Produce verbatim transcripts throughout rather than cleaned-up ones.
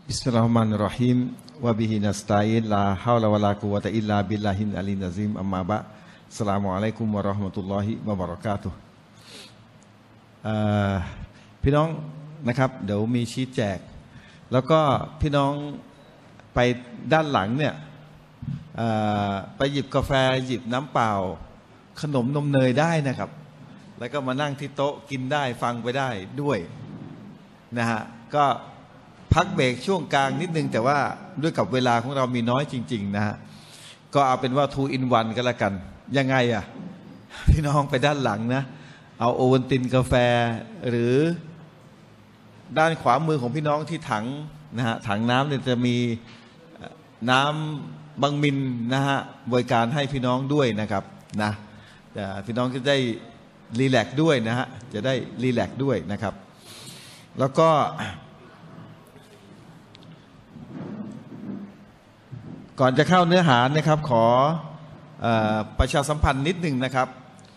บิสมิลลาฮิรเราะห์มานิรเราะฮีมวะบิฮินัสตะอีนลาฮาวละวะลากุวะตะอิลลาบิลลาฮิลอะลียยิลอะซีมอัมมาบะอัสสลามุอะลัยกุมวะเราะห์มะตุลลอฮิวะบะเราะกาตุฮ์พี่น้องนะครับเดี๋ยวมีชี้แจกแล้วก็พี่น้องไปด้านหลังเนี่ยไปหยิบกาแฟหยิบน้ำเปล่าขนมนมเนยได้นะครับแล้วก็มานั่งที่โต๊ะกินได้ฟังไปได้ด้วยนะฮะก็พักเบรกช่วงกลางนิดนึงแต่ว่าด้วยกับเวลาของเรามีน้อยจริงๆนะฮะก็เอาเป็นว่า two in one ก็แล้วกันยังไงอ่ะพี่น้องไปด้านหลังนะเอาโอวัลตินกาแฟหรือด้านขวามือของพี่น้องที่ถังนะฮะถังน้ำเนี่ยจะมีน้ำบังมินนะฮะบริการให้พี่น้องด้วยนะครับนะพี่น้องจะได้รีแลกซ์ด้วยนะฮะจะได้รีแลกซ์ด้วยนะครับแล้วก็ก่อนจะเข้าเนื้อหานะครับขอเอ่อประชาสัมพันธ์นิดหนึ่งนะครับ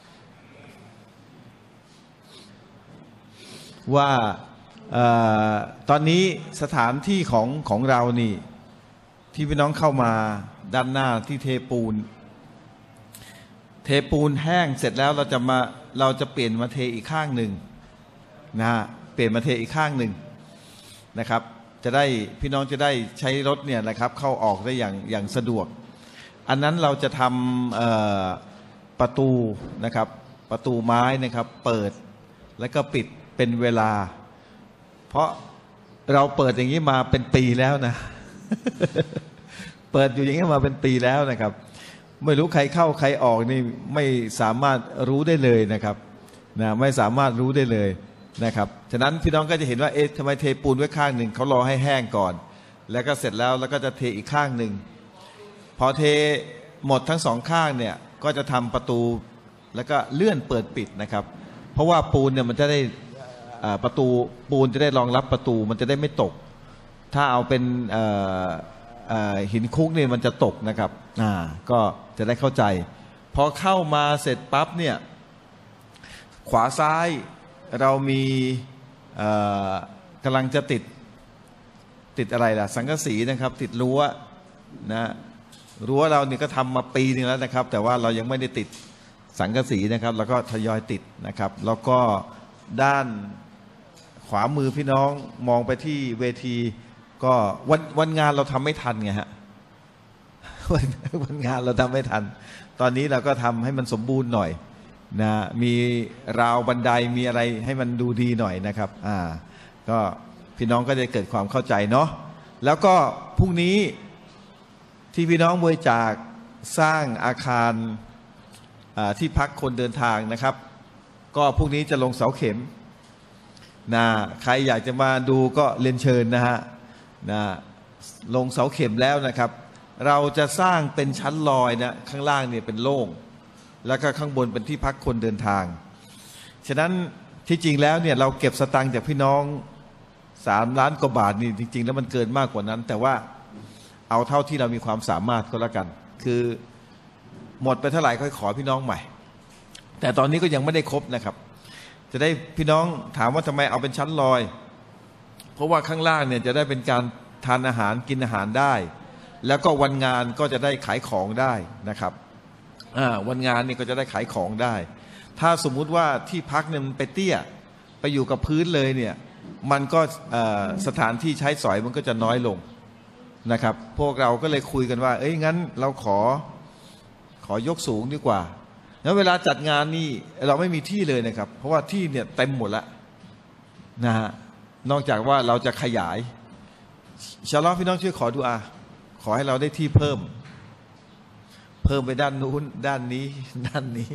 ว่าเอ่อตอนนี้สถานที่ของของเรานี่ที่พี่น้องเข้ามาด้านหน้าที่เทปูนเทปูนแห้งเสร็จแล้วเราจะมาเราจะเปลี่ยนมาเทอีกข้างหนึ่งนะฮะเปลี่ยนมาเทอีกข้างหนึ่งนะครับจะได้พี่น้องจะได้ใช้รถเนี่ยนะครับเข้าออกได้อย่างอย่างสะดวกอันนั้นเราจะทำประตูนะครับประตูไม้นะครับเปิดแล้วก็ปิดเป็นเวลาเพราะเราเปิดอย่างนี้มาเป็นปีแล้วนะ เปิดอยู่อย่างนี้มาเป็นปีแล้วนะครับไม่รู้ใครเข้าใครออกนี่ไม่สามารถรู้ได้เลยนะครับนะไม่สามารถรู้ได้เลยนะครับฉะนั้นพี่น้องก็จะเห็นว่าเอ๊ะทำไมเทปูนไว้ข้างหนึ่งเขารอให้แห้งก่อนแล้วก็เสร็จแล้วแล้วก็จะเทอีกข้างหนึ่งพอเทหมดทั้งสองข้างเนี่ยก็จะทำประตูแล้วก็เลื่อนเปิดปิดนะครับเพราะว่าปูนเนี่ยมันจะได้ประตูปูนจะได้รองรับประตูมันจะได้ไม่ตกถ้าเอาเป็นหินคุกเนี่ยมันจะตกนะครับอ่าก็จะได้เข้าใจพอเข้ามาเสร็จปั๊บเนี่ยขวาซ้ายเรามีกำลังจะติดติดอะไรล่ะสังกะสีนะครับติดรั้วนะรั้วเราเนี่ยก็ทำมาปีนึงแล้วนะครับแต่ว่าเรายังไม่ได้ติดสังกะสีนะครับแล้วก็ทยอยติดนะครับแล้วก็ด้านขวามือพี่น้องมองไปที่เวทีก็วันวันงานเราทำไม่ทันไงฮะวันวันงานเราทำไม่ทันตอนนี้เราก็ทำให้มันสมบูรณ์หน่อยนะมีราวบันไดมีอะไรให้มันดูดีหน่อยนะครับอ่าก็พี่น้องก็จะเกิดความเข้าใจเนาะแล้วก็พรุ่งนี้ที่พี่น้องบริจาคสร้างอาคารที่พักคนเดินทางนะครับก็พรุ่งนี้จะลงเสาเข็มนะใครอยากจะมาดูก็เรียนเชิญนะฮะนะลงเสาเข็มแล้วนะครับเราจะสร้างเป็นชั้นลอยนะข้างล่างเนี่ยเป็นโล่งแล้วก็ข้างบนเป็นที่พักคนเดินทางฉะนั้นที่จริงแล้วเนี่ยเราเก็บสตังค์จากพี่น้องสามล้านกว่าบาทนี่จริงๆแล้วมันเกินมากกว่านั้นแต่ว่าเอาเท่าที่เรามีความสามารถก็แล้วกันคือหมดไปเท่าไหร่ค่อยขอพี่น้องใหม่แต่ตอนนี้ก็ยังไม่ได้ครบนะครับจะได้พี่น้องถามว่าทำไมเอาเป็นชั้นลอยเพราะว่าข้างล่างเนี่ยจะได้เป็นการทานอาหารกินอาหารได้แล้วก็วันงานก็จะได้ขายของได้นะครับวันงานนี่ก็จะได้ขายของได้ถ้าสมมุติว่าที่พักเนี่ยมันไปเตี้ยไปอยู่กับพื้นเลยเนี่ยมันก็สถานที่ใช้สอยมันก็จะน้อยลงนะครับพวกเราก็เลยคุยกันว่าเอ้ยงั้นเราขอขอยกสูงดีกว่าแล้วเวลาจัดงานนี่เราไม่มีที่เลยนะครับเพราะว่าที่เนี่ยเต็มหมดแล้วนะฮะนอกจากว่าเราจะขยายชาลอพี่น้องช่วยขอดุอาขอให้เราได้ที่เพิ่มเพิ่มไปด้านนู้นด้านนี้ด้านนี้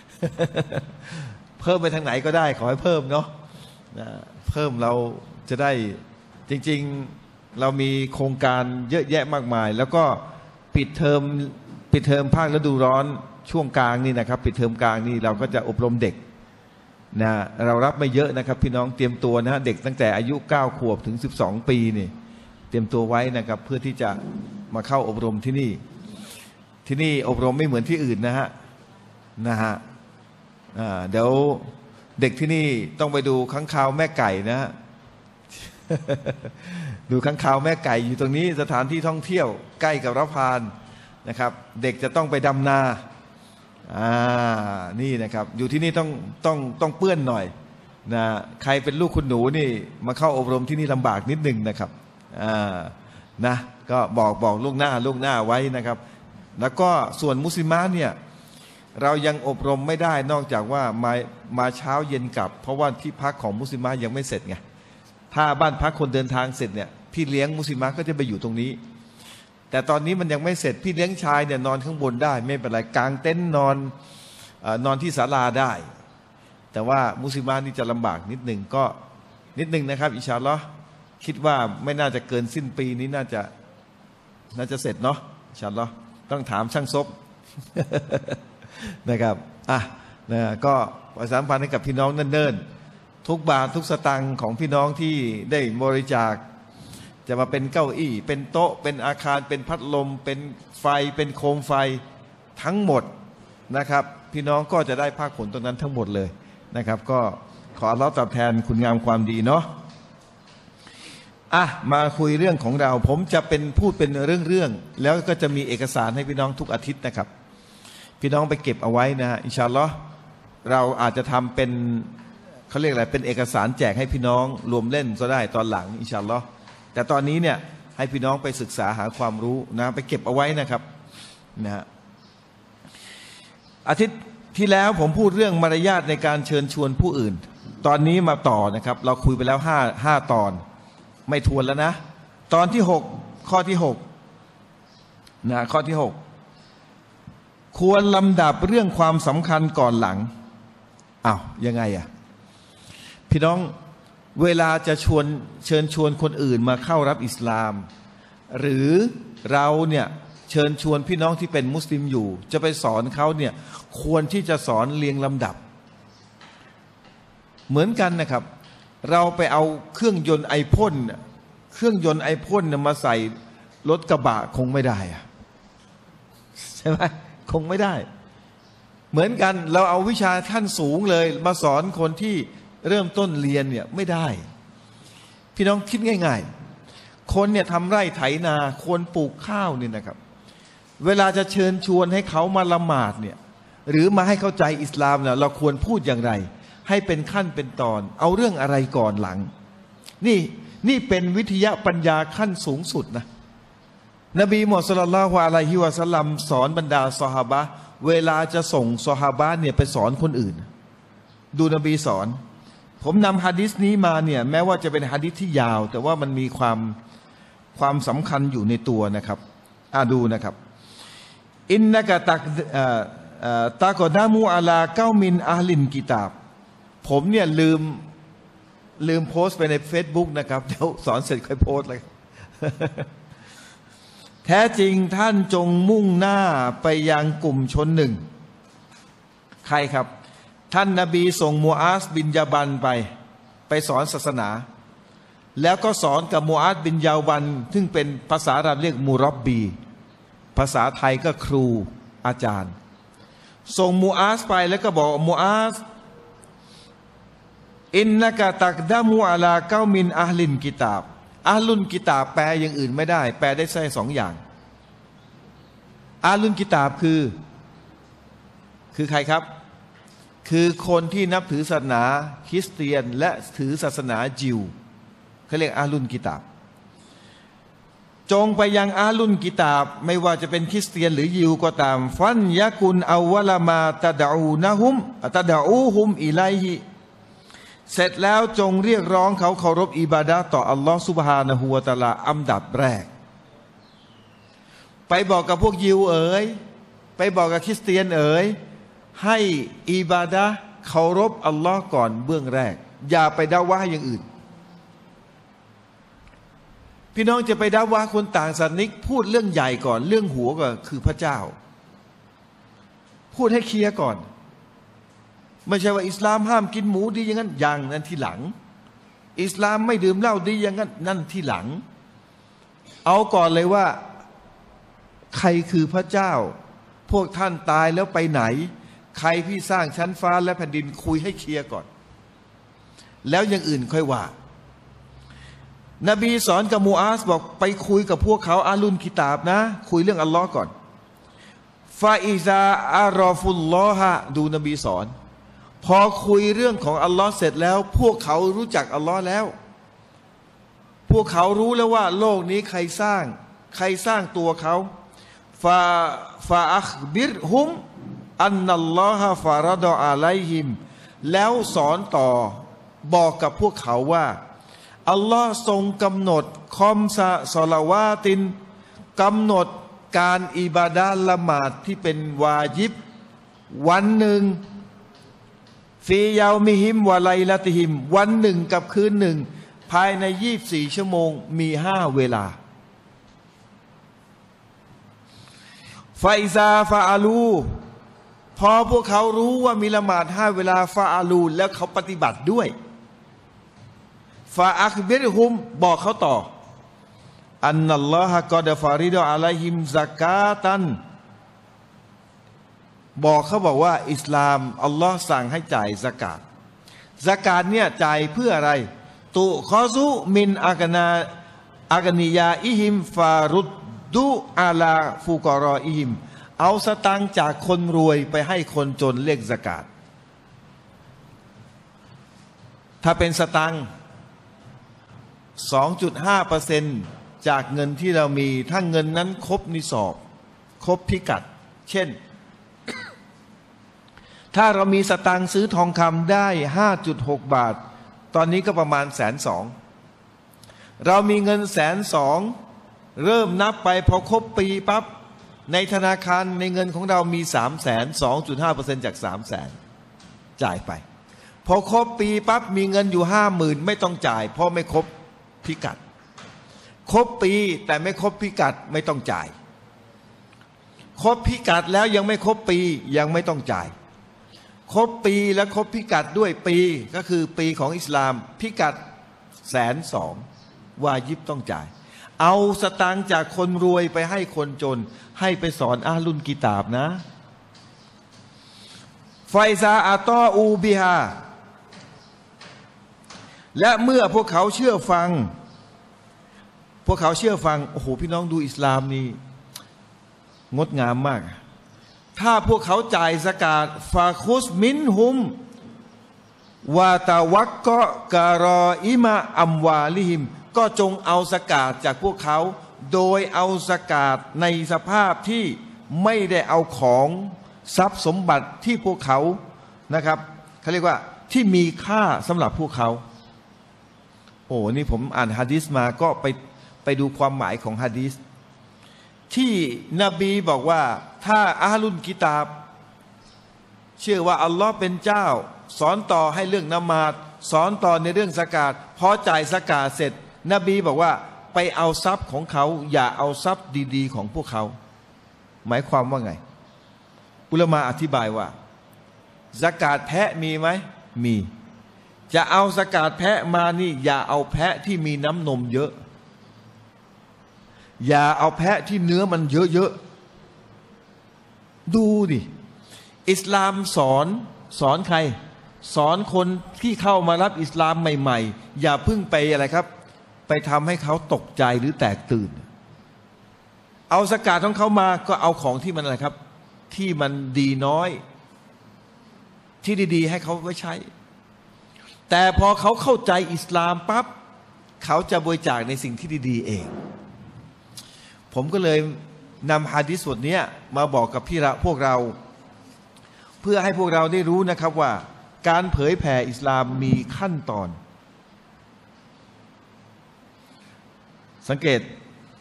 เพิ่มไปทางไหนก็ได้ขอให้เพิ่มเนาะเพิ่มเราจะได้จริงๆเรามีโครงการเยอะแยะมากมายแล้วก็ปิดเทอมปิดเทอมภาคฤดูร้อนช่วงกลางนี่นะครับปิดเทอมกลางนี่เราก็จะอบรมเด็กนะเรารับไม่เยอะนะครับพี่น้องเตรียมตัวนะฮะเด็กตั้งแต่อายุเก้าขวบถึงสิบสองปีนี่เตรียมตัวไว้นะครับเพื่อที่จะมาเข้าอบรมที่นี่ที่นี่อบรมไม่เหมือนที่อื่นนะฮะนะฮะเดี๋ยวเด็กที่นี่ต้องไปดูค้างคาวแม่ไก่นะฮะดูข้างคาวแม่ไก่อยู่ตรงนี้สถานที่ท่องเที่ยวใกล้กับระพานนะครับเด็กจะต้องไปดำนาอ่านี่นะครับอยู่ที่นี่ต้องต้องต้องเปื้อนหน่อยนะใครเป็นลูกคุณหนูนี่มาเข้าอบรมที่นี่ลำบากนิดนึงนะครับอ่านะก็บอกบอกลูกหน้าลูกหน้าไว้นะครับแล้วก็ส่วนมุสลิมะเนี่ยเรายังอบรมไม่ได้นอกจากว่ามามาเช้าเย็นกลับเพราะว่าที่พักของมุสลิมะยังไม่เสร็จไงถ้าบ้านพักคนเดินทางเสร็จเนี่ยพี่เลี้ยงมุสลิมะก็จะไปอยู่ตรงนี้แต่ตอนนี้มันยังไม่เสร็จพี่เลี้ยงชายเนี่ยนอนข้างบนได้ไม่เป็นไรกางเต็นท์นอนนอนที่ศาลาได้แต่ว่ามุสลิมะนี่จะลำบากนิดหนึ่งก็นิดหนึ่งนะครับอินชาอัลลอฮ์คิดว่าไม่น่าจะเกินสิ้นปีนี้น่าจะน่าจะเสร็จเนาะอินชาอัลลอฮ์ต้องถามช่างซบ นะครับอ่ะนะก็ประชาสัมพันธ์ให้กับพี่น้องเนิ่นๆทุกบาททุกสตังค์ของพี่น้องที่ได้บริจาคจะมาเป็นเก้าอี้เป็นโต๊ะเป็นอาคารเป็นพัดลมเป็นไฟเป็นโคมไฟทั้งหมดนะครับพี่น้องก็จะได้ภาคผลตรงนั้นทั้งหมดเลยนะครับก็ขออัลเลาะห์ตอบแทนคุณงามความดีเนาะอ่ะมาคุยเรื่องของเราผมจะเป็นพูดเป็นเรื่องๆแล้วก็จะมีเอกสารให้พี่น้องทุกอาทิตย์นะครับพี่น้องไปเก็บเอาไว้นะอินชาอัลลอฮ์เราอาจจะทำเป็นเขาเรียกอะไรเป็นเอกสารแจกให้พี่น้องรวมเล่นก็ได้ตอนหลังอินชาอัลลอฮ์แต่ตอนนี้เนี่ยให้พี่น้องไปศึกษาหาความรู้นะไปเก็บเอาไว้นะครับนะฮะอาทิตย์ที่แล้วผมพูดเรื่องมารยาทในการเชิญชวนผู้อื่นตอนนี้มาต่อนะครับเราคุยไปแล้วห้าห้าตอนไม่ทวนแล้วนะตอนที่หกข้อที่หกนะข้อที่หกควรลำดับเรื่องความสำคัญก่อนหลังอ้าวยังไงอ่ะพี่น้องเวลาจะชวนเชิญชวนคนอื่นมาเข้ารับอิสลามหรือเราเนี่ยเชิญชวนพี่น้องที่เป็นมุสลิมอยู่จะไปสอนเขาเนี่ยควรที่จะสอนเรียงลำดับเหมือนกันนะครับเราไปเอาเครื่องยนต์ไอพ่นเครื่องยนต์ไอพ่นมาใส่รถกระบะคงไม่ได้อะใช่ไหมคงไม่ได้เหมือนกันเราเอาวิชาขั้นสูงเลยมาสอนคนที่เริ่มต้นเรียนเนี่ยไม่ได้พี่น้องคิดง่ายๆคนเนี่ยทำไร่ไถนาควรปลูกข้าวเนี่ยนะครับเวลาจะเชิญชวนให้เขามาละหมาดเนี่ยหรือมาให้เข้าใจอิสลามเนี่ยเราควรพูดอย่างไรให้เป็นขั้นเป็นตอนเอาเรื่องอะไรก่อนหลังนี่นี่เป็นวิทยาปัญญาขั้นสูงสุดนะนบีมุฮัมมัดศ็อลลัลลอฮุอะลัยฮิวะซัลลัมสอนบรรดาซอฮาบะห์เวลาจะส่งซอฮาบะห์เนี่ยไปสอนคนอื่นดูนบีสอนผมนำหะดีษนี้มาเนี่ยแม้ว่าจะเป็นหะดีษที่ยาวแต่ว่ามันมีความความสำคัญอยู่ในตัวนะครับอ่าดูนะครับอินนะกะตักตะกอดามูอะลาเก้ามินอะลินกิตาบผมเนี่ยลืมลืมโพสต์ไปใน Facebook นะครับเดี๋ยวสอนเสร็จค่อยโพสต์เลย แท้จริงท่านจงมุ่งหน้าไปยังกลุ่มชนหนึ่งใครครับท่านนบีส่งมูอาซบินยาบันไปไปสอนศาสนาแล้วก็สอนกับมูอาซบินยาบันซึ่งเป็นภาษาอาหรับเรียกมูรอบบีภาษาไทยก็ครูอาจารย์ส่งมูอาซไปแล้วก็บอกมูอาซอินนะกะตักดามูอะลาเก้ามินอะลินกิตาบอาลุนกิตาบแปลอย่างอื่นไม่ได้แปลได้แค่สองอย่างอาลุนกิตาบคือคือใครครับคือคนที่นับถือศาสนาคริสเตียนและถือศาสนายิวเขาเรียกอาลุนกิตาบจงไปยังอาลุนกิตาบไม่ว่าจะเป็นคริสเตียนหรือยิวก็ตามฟันยะกุนอาวะลามาตะดะอูนะฮุมตะดะอูฮุมอิไลฮิเสร็จแล้วจงเรียกร้องเขาเคารพอิบาดะห์ต่ออัลลอฮฺซุบฮานะฮูวะตะอาลาอันดับแรกไปบอกกับพวกยิวเอ๋ยไปบอกกับคริสเตียนเอ๋ยให้อิบาดะห์เคารพอัลลอฮ์ก่อนเบื้องแรกอย่าไปดะวะห์อย่างอื่นพี่น้องจะไปดะวะห์คนต่างศาสนิกพูดเรื่องใหญ่ก่อนเรื่องหัวก็คือพระเจ้าพูดให้เคลียร์ก่อนไม่ใช่ว่าอิสลามห้ามกินหมูดีอย่างนั้นอย่างนั้นที่หลังอิสลามไม่ดื่มเหล้าดีอย่างนั้นนั่นที่หลังเอาก่อนเลยว่าใครคือพระเจ้าพวกท่านตายแล้วไปไหนใครที่สร้างชั้นฟ้าและแผ่นดินคุยให้เคลียร์ก่อนแล้วอย่างอื่นค่อยว่านบีสอนกับมูอาซบอกไปคุยกับพวกเขาอาลุนกิตาบนะคุยเรื่องอัลลอฮ์ก่อนฟาอิซาอารอฟุลลอฮะดูนบีสอนพอคุยเรื่องของอัลลอฮ์เสร็จแล้วพวกเขารู้จักอัลลอฮ์แล้วพวกเขารู้แล้วว่าโลกนี้ใครสร้างใครสร้างตัวเขาฟาฟาอัคบิรฮุมอันนัลลอฮะฟารดออะลัยฮิมแล้วสอนต่อบอกกับพวกเขาว่าอัลลอฮ์ทรงกำหนดคอมซาซอลาวาตินกำหนดการอิบาดะห์ละหมาดที่เป็นวาญิบวันหนึ่งฟียามิฮิมวะไลละติฮิมวันหนึ่งกับคืนหนึ่งภายในยี่สิบสี่ชั่วโมงมีห้าเวลาฟาอิซาฟาอาลูพอพวกเขารู้ว่ามีละหมาดห้าเวลาฟาอาลูแล้วเขาปฏิบัติด้วยฟาอัคบิรฮุมบอกเขาต่ออันนัลลอฮะกอดฟาริดอะลัยฮิมซะกาตันบอกเขาบอกว่าอิสลามอัลลอฮ์สั่งให้จ่ายซะกาตซะกาตเนี่ยจ่ายเพื่ออะไรตุคอซุมินอากนาอากนิยาอิฮิมฟารุดดุอาลาฟูกอรออิฮิมเอาสตังจากคนรวยไปให้คนจนเรียกซะกาตถ้าเป็นสตัง สองจุดห้าเปอร์เซ็นต์ จากเงินที่เรามีถ้าเงินนั้นครบนิสอบครบพิกัดเช่นถ้าเรามีสตังค์ซื้อทองคำได้ ห้าจุดหก บาทตอนนี้ก็ประมาณแสนสองเรามีเงินแสนสองเริ่มนับไปพอครบปีปั๊บในธนาคารในเงินของเรามีสามแสนสองจุดห้าเปอร์เซ็นต์จากสามแสนจ่ายไปพอครบปีปั๊บมีเงินอยู่ห้าหมื่นไม่ต้องจ่ายเพราะไม่ครบพิกัดครบปีแต่ไม่ครบพิกัดไม่ต้องจ่ายครบพิกัดแล้วยังไม่ครบปียังไม่ต้องจ่ายครบปีและครบพิกัดด้วยปีก็คือปีของอิสลามพิกัดแสนสองวาญิบต้องจ่ายเอาสตางค์จากคนรวยไปให้คนจนให้ไปสอนอาลุนกิตาบนะไฟซาอาตออูบิฮาและเมื่อพวกเขาเชื่อฟังพวกเขาเชื่อฟังโอ้โหพี่น้องดูอิสลามนี่งดงามมากถ้าพวกเขาจ่ายซะกาตฟาคุสมินฮุมวาตาวักก็การออิมะอัมวาลิฮิมก็จงเอาซะกาตจากพวกเขาโดยเอาซะกาตในสภาพที่ไม่ได้เอาของทรัพย์สมบัติที่พวกเขานะครับเขาเรียกว่าที่มีค่าสำหรับพวกเขาโอ้นี่ผมอ่านหะดีษมาก็ไปไปดูความหมายของหะดีษที่นบีบอกว่าถ้าอาลุนกิตาบเชื่อว่าอัลลอฮ์เป็นเจ้าสอนต่อให้เรื่องนมาดสอนต่อในเรื่องซะกาตพอจ่ายซะกาตเสร็จนบีบอกว่าไปเอาทรัพย์ของเขาอย่าเอาทรัพย์ดีๆของพวกเขาหมายความว่าไงอุลามะอธิบายว่าซะกาตแพะมีไหมมีจะเอาซะกาตแพะมานี่อย่าเอาแพะที่มีน้ำนมเยอะอย่าเอาแพะที่เนื้อมันเยอะๆดูดิอิสลามสอนสอนใครสอนคนที่เข้ามารับอิสลามใหม่ๆอย่าเพิ่งไปอะไรครับไปทำให้เขาตกใจหรือแตกตื่นเอาซะกาตของเขามาก็เอาของที่มันอะไรครับที่มันดีน้อยที่ดีๆให้เขาไว้ใช้แต่พอเขาเข้าใจอิสลามปั๊บเขาจะบริจาคในสิ่งที่ดีๆเองผมก็เลยนำหะดีษบทนี้มาบอกกับพี่ละพวกเราเพื่อให้พวกเราได้รู้นะครับว่าการเผยแผ่อิสลามมีขั้นตอนสังเกต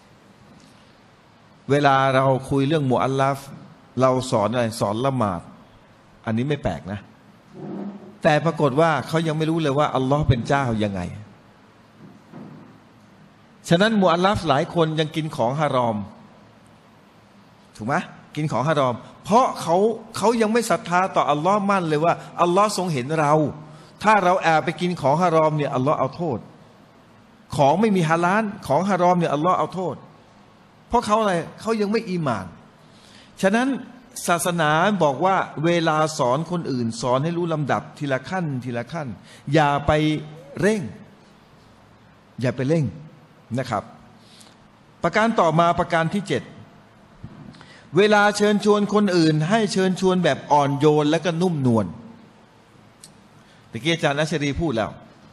เวลาเราคุยเรื่องมุอัลลัฟเราสอนอะไรสอนละหมาดอันนี้ไม่แปลกนะแต่ปรากฏว่าเขายังไม่รู้เลยว่าอัลลอฮ์เป็นเจ้ายังไงฉะนั้นมุอัลลัฟหลายคนยังกินของฮารอมถูกไหมกินของฮารอมเพราะเขาเขายังไม่ศรัทธาต่ออัลลอฮ์มั่นเลยว่าอัลลอฮ์ทรงเห็นเราถ้าเราแอบไปกินของฮารอมเนี่ยอัลลอฮ์เอาโทษของไม่มีฮาลาลของฮารอมเนี่ยอัลลอฮ์เอาโทษเพราะเขาอะไรเขายังไม่อีหม่านฉะนั้นศาสนาบอกว่าเวลาสอนคนอื่นสอนให้รู้ลำดับทีละขั้นทีละขั้นอย่าไปเร่งอย่าไปเร่งนะครับประการต่อมาประการที่เจ็ดเวลาเชิญชวนคนอื่นให้เชิญชวนแบบอ่อนโยนและก็นุ่มนวลตะกี้อาจารย์อัชรีพูดแล้ว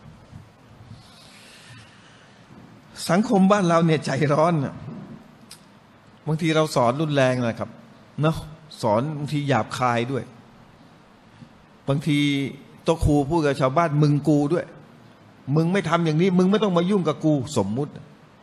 สังคมบ้านเราเนี่ยใจร้อนบางทีเราสอนรุนแรงนะครับเนาะสอนบางทีหยาบคายด้วยบางทีโตครูพูดกับชาวบ้านมึงกูด้วยมึงไม่ทำอย่างนี้มึงไม่ต้องมายุ่งกับกูสมมุติ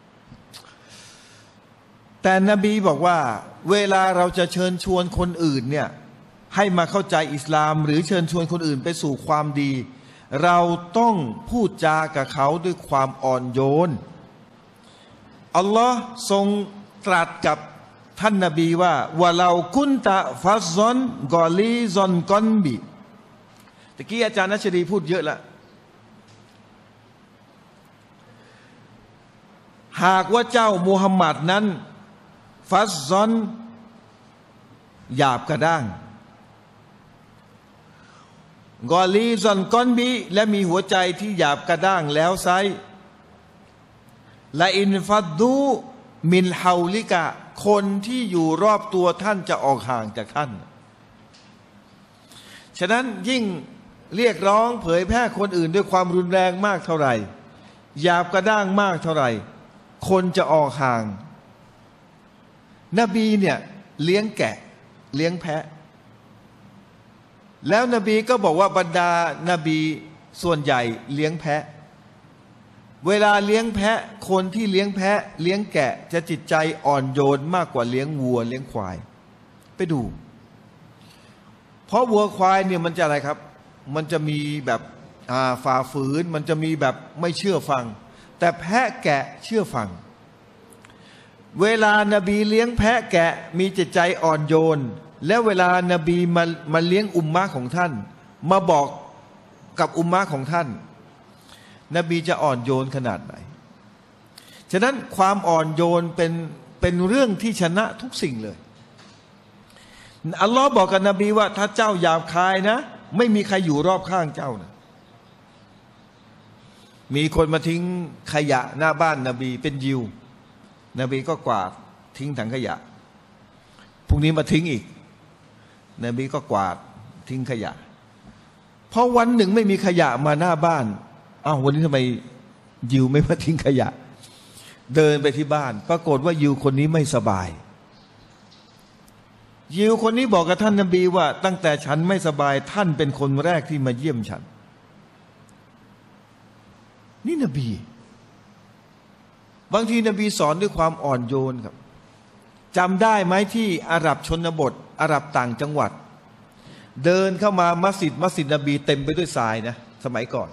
แต่นบีบอกว่าเวลาเราจะเชิญชวนคนอื่นเนี่ยให้มาเข้าใจอิสลามหรือเชิญชวนคนอื่นไปสู่ความดีเราต้องพูดจากับเขาด้วยความอ่อนโยนอัลลอฮ์ทรงตรัสกับท่านนบีว่าวะลากุนตะฟัซซอนกอลีซอนกอนบีตะกี้อาจารย์นัชรีพูดเยอะละหากว่าเจ้ามูฮัมหมัดนั้นฟัซซอนหยาบกระด้างกอลีซอนกอนบีและมีหัวใจที่หยาบกระด้างแล้วไซละอินฟัดดูมินฮาลิกะคนที่อยู่รอบตัวท่านจะออกห่างจากท่านฉะนั้นยิ่งเรียกร้องเผยแพร่คนอื่นด้วยความรุนแรงมากเท่าไหร่หยาบกระด้างมากเท่าไหร่คนจะออกห่างนบีเนี่ยเลี้ยงแกะเลี้ยงแพะแล้วนบีก็บอกว่าบรรดานบีส่วนใหญ่เลี้ยงแพะเวลาเลี้ยงแพะคนที่เลี้ยงแพะเลี้ยงแกะจะจิตใจอ่อนโยนมากกว่าเลี้ยงวัวเลี้ยงควายไปดูเพราะวัวควายเนี่ยมันจะอะไรครับมันจะมีแบบฝ่าฝืนมันจะมีแบบไม่เชื่อฟังแต่แพะแกะเชื่อฟังเวลานบีเลี้ยงแพะแกะมีจิตใจอ่อนโยนแล้วเวลานบีมามาเลี้ยงอุมมะของท่านมาบอกกับอุมมะของท่านนบีจะอ่อนโยนขนาดไหนฉะนั้นความอ่อนโยนเป็นเป็นเรื่องที่ชนะทุกสิ่งเลยอัลลอฮ์บอกกับนบีว่าถ้าเจ้าหยาบคายนะไม่มีใครอยู่รอบข้างเจ้านะมีคนมาทิ้งขยะหน้าบ้านนบีเป็นยิวนบีก็กวาดทิ้งถังขยะพรุ่งนี้มาทิ้งอีกนบีก็กวาดทิ้งขยะพอวันหนึ่งไม่มีขยะมาหน้าบ้านอ้าววันนี้ทำไมยิวไม่มาทิ้งขยะเดินไปที่บ้านปรากฏว่ายิวคนนี้ไม่สบายยิวคนนี้บอกกับท่านนบีว่าตั้งแต่ฉันไม่สบายท่านเป็นคนแรกที่มาเยี่ยมฉันนี่นบีบางทีนบีสอนด้วยความอ่อนโยนครับจำได้ไหมที่อาหรับชนบทอาหรับต่างจังหวัดเดินเข้ามามัสยิดมัสยิดนบีเต็มไปด้วยทรายนะสมัยก่อน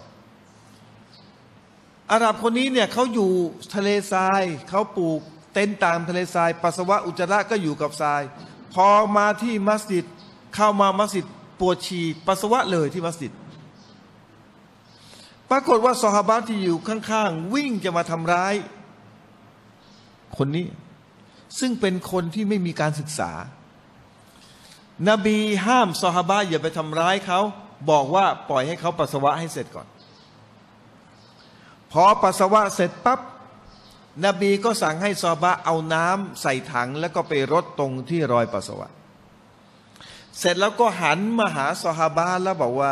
อาหรับคนนี้เนี่ยเขาอยู่ทะเลทรายเขาปลูกเต็นท์ตามทะเลทรายปัสสาวะอุจจาระก็อยู่กับทรายพอมาที่มัสยิดเข้ามามัสยิดปวดฉี่ปัสสาวะเลยที่มัสยิดปรากฏว่าซอฮาบะห์ที่อยู่ข้างๆวิ่งจะมาทำร้ายคนนี้ซึ่งเป็นคนที่ไม่มีการศึกษานบีห้ามซอฮาบะห์อย่าไปทำร้ายเขาบอกว่าปล่อยให้เขาปัสสาวะให้เสร็จก่อนพอปัสสาวะเสร็จปั๊บนบีก็สั่งให้ซอฮาบะห์เอาน้ำใส่ถังแล้วก็ไปรดตรงที่รอยปัสสาวะเสร็จแล้วก็หันมาหาซอฮาบะห์แล้วบอกว่า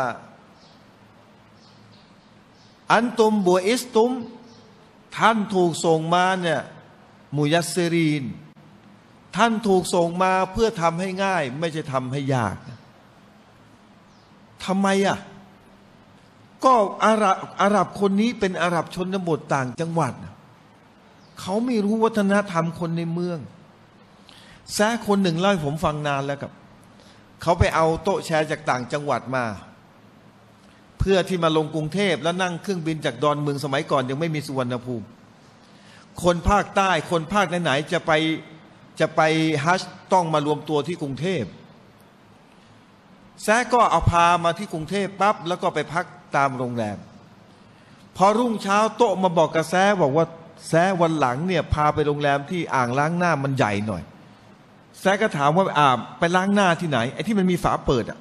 อันตุมบัวอิสตุมท่านถูกส่งมาเนี่ยมุยัสซิรีนท่านถูกส่งมาเพื่อทำให้ง่ายไม่ใช่ทำให้ยากทำไมอ่ะก็อาหรับอาหรับคนนี้เป็นอาหรับชนบทต่างจังหวัดเขาไม่รู้วัฒนธรรมคนในเมืองแซ่คนหนึ่งเล่าให้ผมฟังนานแล้วครับเขาไปเอาโต๊ะแชร์จากต่างจังหวัดมาเพื่อที่มาลงกรุงเทพแล้วนั่งเครื่องบินจากดอนเมืองสมัยก่อนยังไม่มีสุวรรณภูมิคนภาคใต้คนภาคไหนๆจะไปจะไปฮัจญ์ต้องมารวมตัวที่กรุงเทพแซะก็เอาพามาที่กรุงเทพปั๊บแล้วก็ไปพักตามโรงแรมพอรุ่งเช้าโต๊ะมาบอกกับแซะบอกว่าแซะวันหลังเนี่ยพาไปโรงแรมที่อ่างล้างหน้ามันใหญ่หน่อยแซะก็ถามว่าอ่าไปล้างหน้าที่ไหนไอ้ที่มันมีฝาเปิดอ่ะ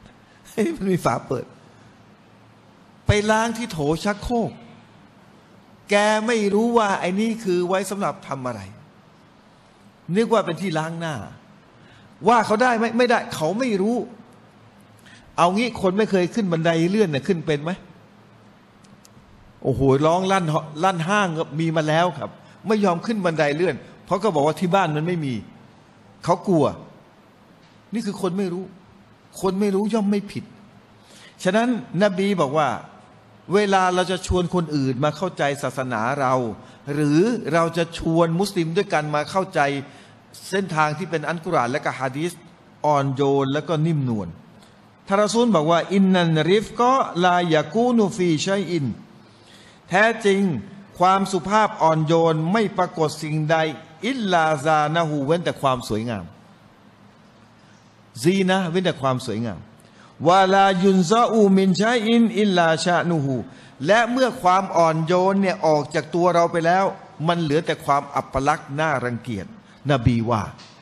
ไอ้มันมีฝาเปิดไปล้างที่โถชักโครกแกไม่รู้ว่าไอ้นี่คือไว้สำหรับทำอะไรนึกว่าเป็นที่ล้างหน้าว่าเขาได้ไหมไม่ได้เขาไม่รู้เอางี้คนไม่เคยขึ้นบันไดเลื่อนเนี่ยขึ้นเป็นไหมโอ้โหร้องลั่นลั่นห้างมีมาแล้วครับไม่ยอมขึ้นบันไดเลื่อนเพราะก็บอกว่าที่บ้านมันไม่มีเขากลัวนี่คือคนไม่รู้คนไม่รู้ย่อมไม่ผิดฉะนั้นนบีบอกว่าเวลาเราจะชวนคนอื่นมาเข้าใจศาสนาเราหรือเราจะชวนมุสลิมด้วยกันมาเข้าใจเส้นทางที่เป็นอัลกุรอานและก็หะดีษอ่อนโยนและก็นิ่มนวลท่านรอซูลบอกว่าอินนันริฟก็ลายากูนูฟีชัยอินแท้จริงความสุภาพอ่อนโยนไม่ปรากฏสิ่งใดอิลลาซานะฮูเว้นแต่ความสวยงามซีนะเว้นแต่ความสวยงามวาลายุนซาอูมินชัยอินอิลลาชานูฮูและเมื่อความอ่อนโยนเนี่ยออกจากตัวเราไปแล้วมันเหลือแต่ความอัปลักษณ์น่ารังเกียจนบีว่า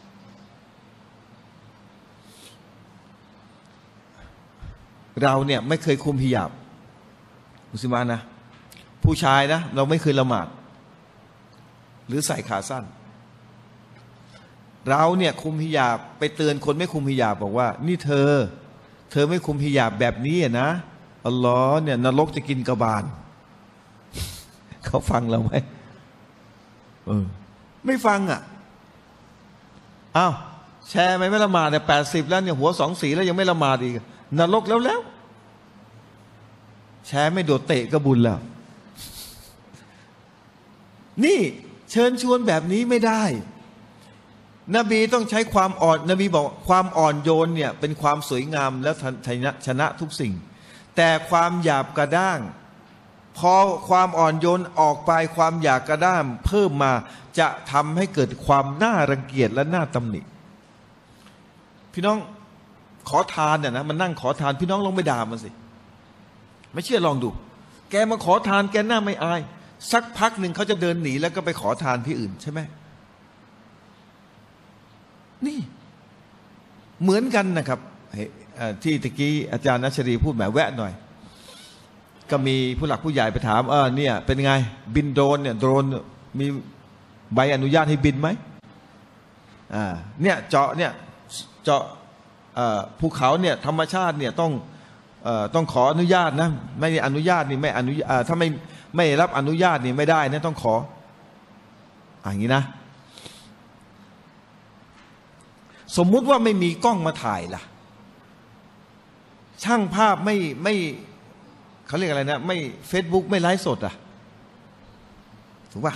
เราเนี่ยไม่เคยคุมฮิญาบมุสลิมนะผู้ชายนะเราไม่เคยละหมาดหรือใส่ขาสั้นเราเนี่ยคุมฮิญาบไปเตือนคนไม่คุมฮิญาบบอกว่านี่เธอเธอไม่คุมฮิญาบแบบนี้นะอัลลอฮ์เนี่ยนรกจะกินกระบาลเขาฟังเราไหมเออไม่ฟังอ่ะอ้าวแชร์ไหมไม่ละหมาดเนี่ยแปดสิบแล้วเนี่ยหัวสองสีแล้วยังไม่ละหมาดอีกนรกแล้วแล้วแชร์ไม่โดดเตะก็บุญแล้วนี่เชิญชวนแบบนี้ไม่ได้นบีต้องใช้ความอ่อนนบีบอกความอ่อนโยนเนี่ยเป็นความสวยงามและชนะชนะทุกสิ่งแต่ความหยาบกระด้างพอความอ่อนโยนออกไปความหยาบกระด้างเพิ่มมาจะทำให้เกิดความน่ารังเกียจและน่าตำหนิพี่น้องขอทานเนี่ยนะมันนั่งขอทานพี่น้องลองไปด่ามันสิไม่เชื่อลองดูแกมาขอทานแกหน้าไม่อายสักพักหนึ่งเขาจะเดินหนีแล้วก็ไปขอทานที่อื่นใช่ไหมนี่เหมือนกันนะครับที่ตะกี้อาจารย์นัชรีพูดแหมแวะหน่อยก็มีผู้หลักผู้ใหญ่ไปถามเออเนี่ยเป็นไงบินโดรนเนี่ยโดรนมีใบอนุญาตให้บินไหมอ่าเนี่ยเจาะเนี่ยเจาะภูเขาเนี่ยธรรมชาติเนี่ยต้องเอ่อต้องขออนุญาตนะไม่อนุญาตนี่ไม่อนุญาตถ้าไม่ไม่รับอนุญาตนี่ไม่ได้นะต้องขออย่างนี้นะสมมุติว่าไม่มีกล้องมาถ่ายล่ะช่างภาพไม่ไม่เขาเรียกอะไรนะไม่เฟซบุ๊กไม่ไลฟ์สดอ่ะถูกป่ะ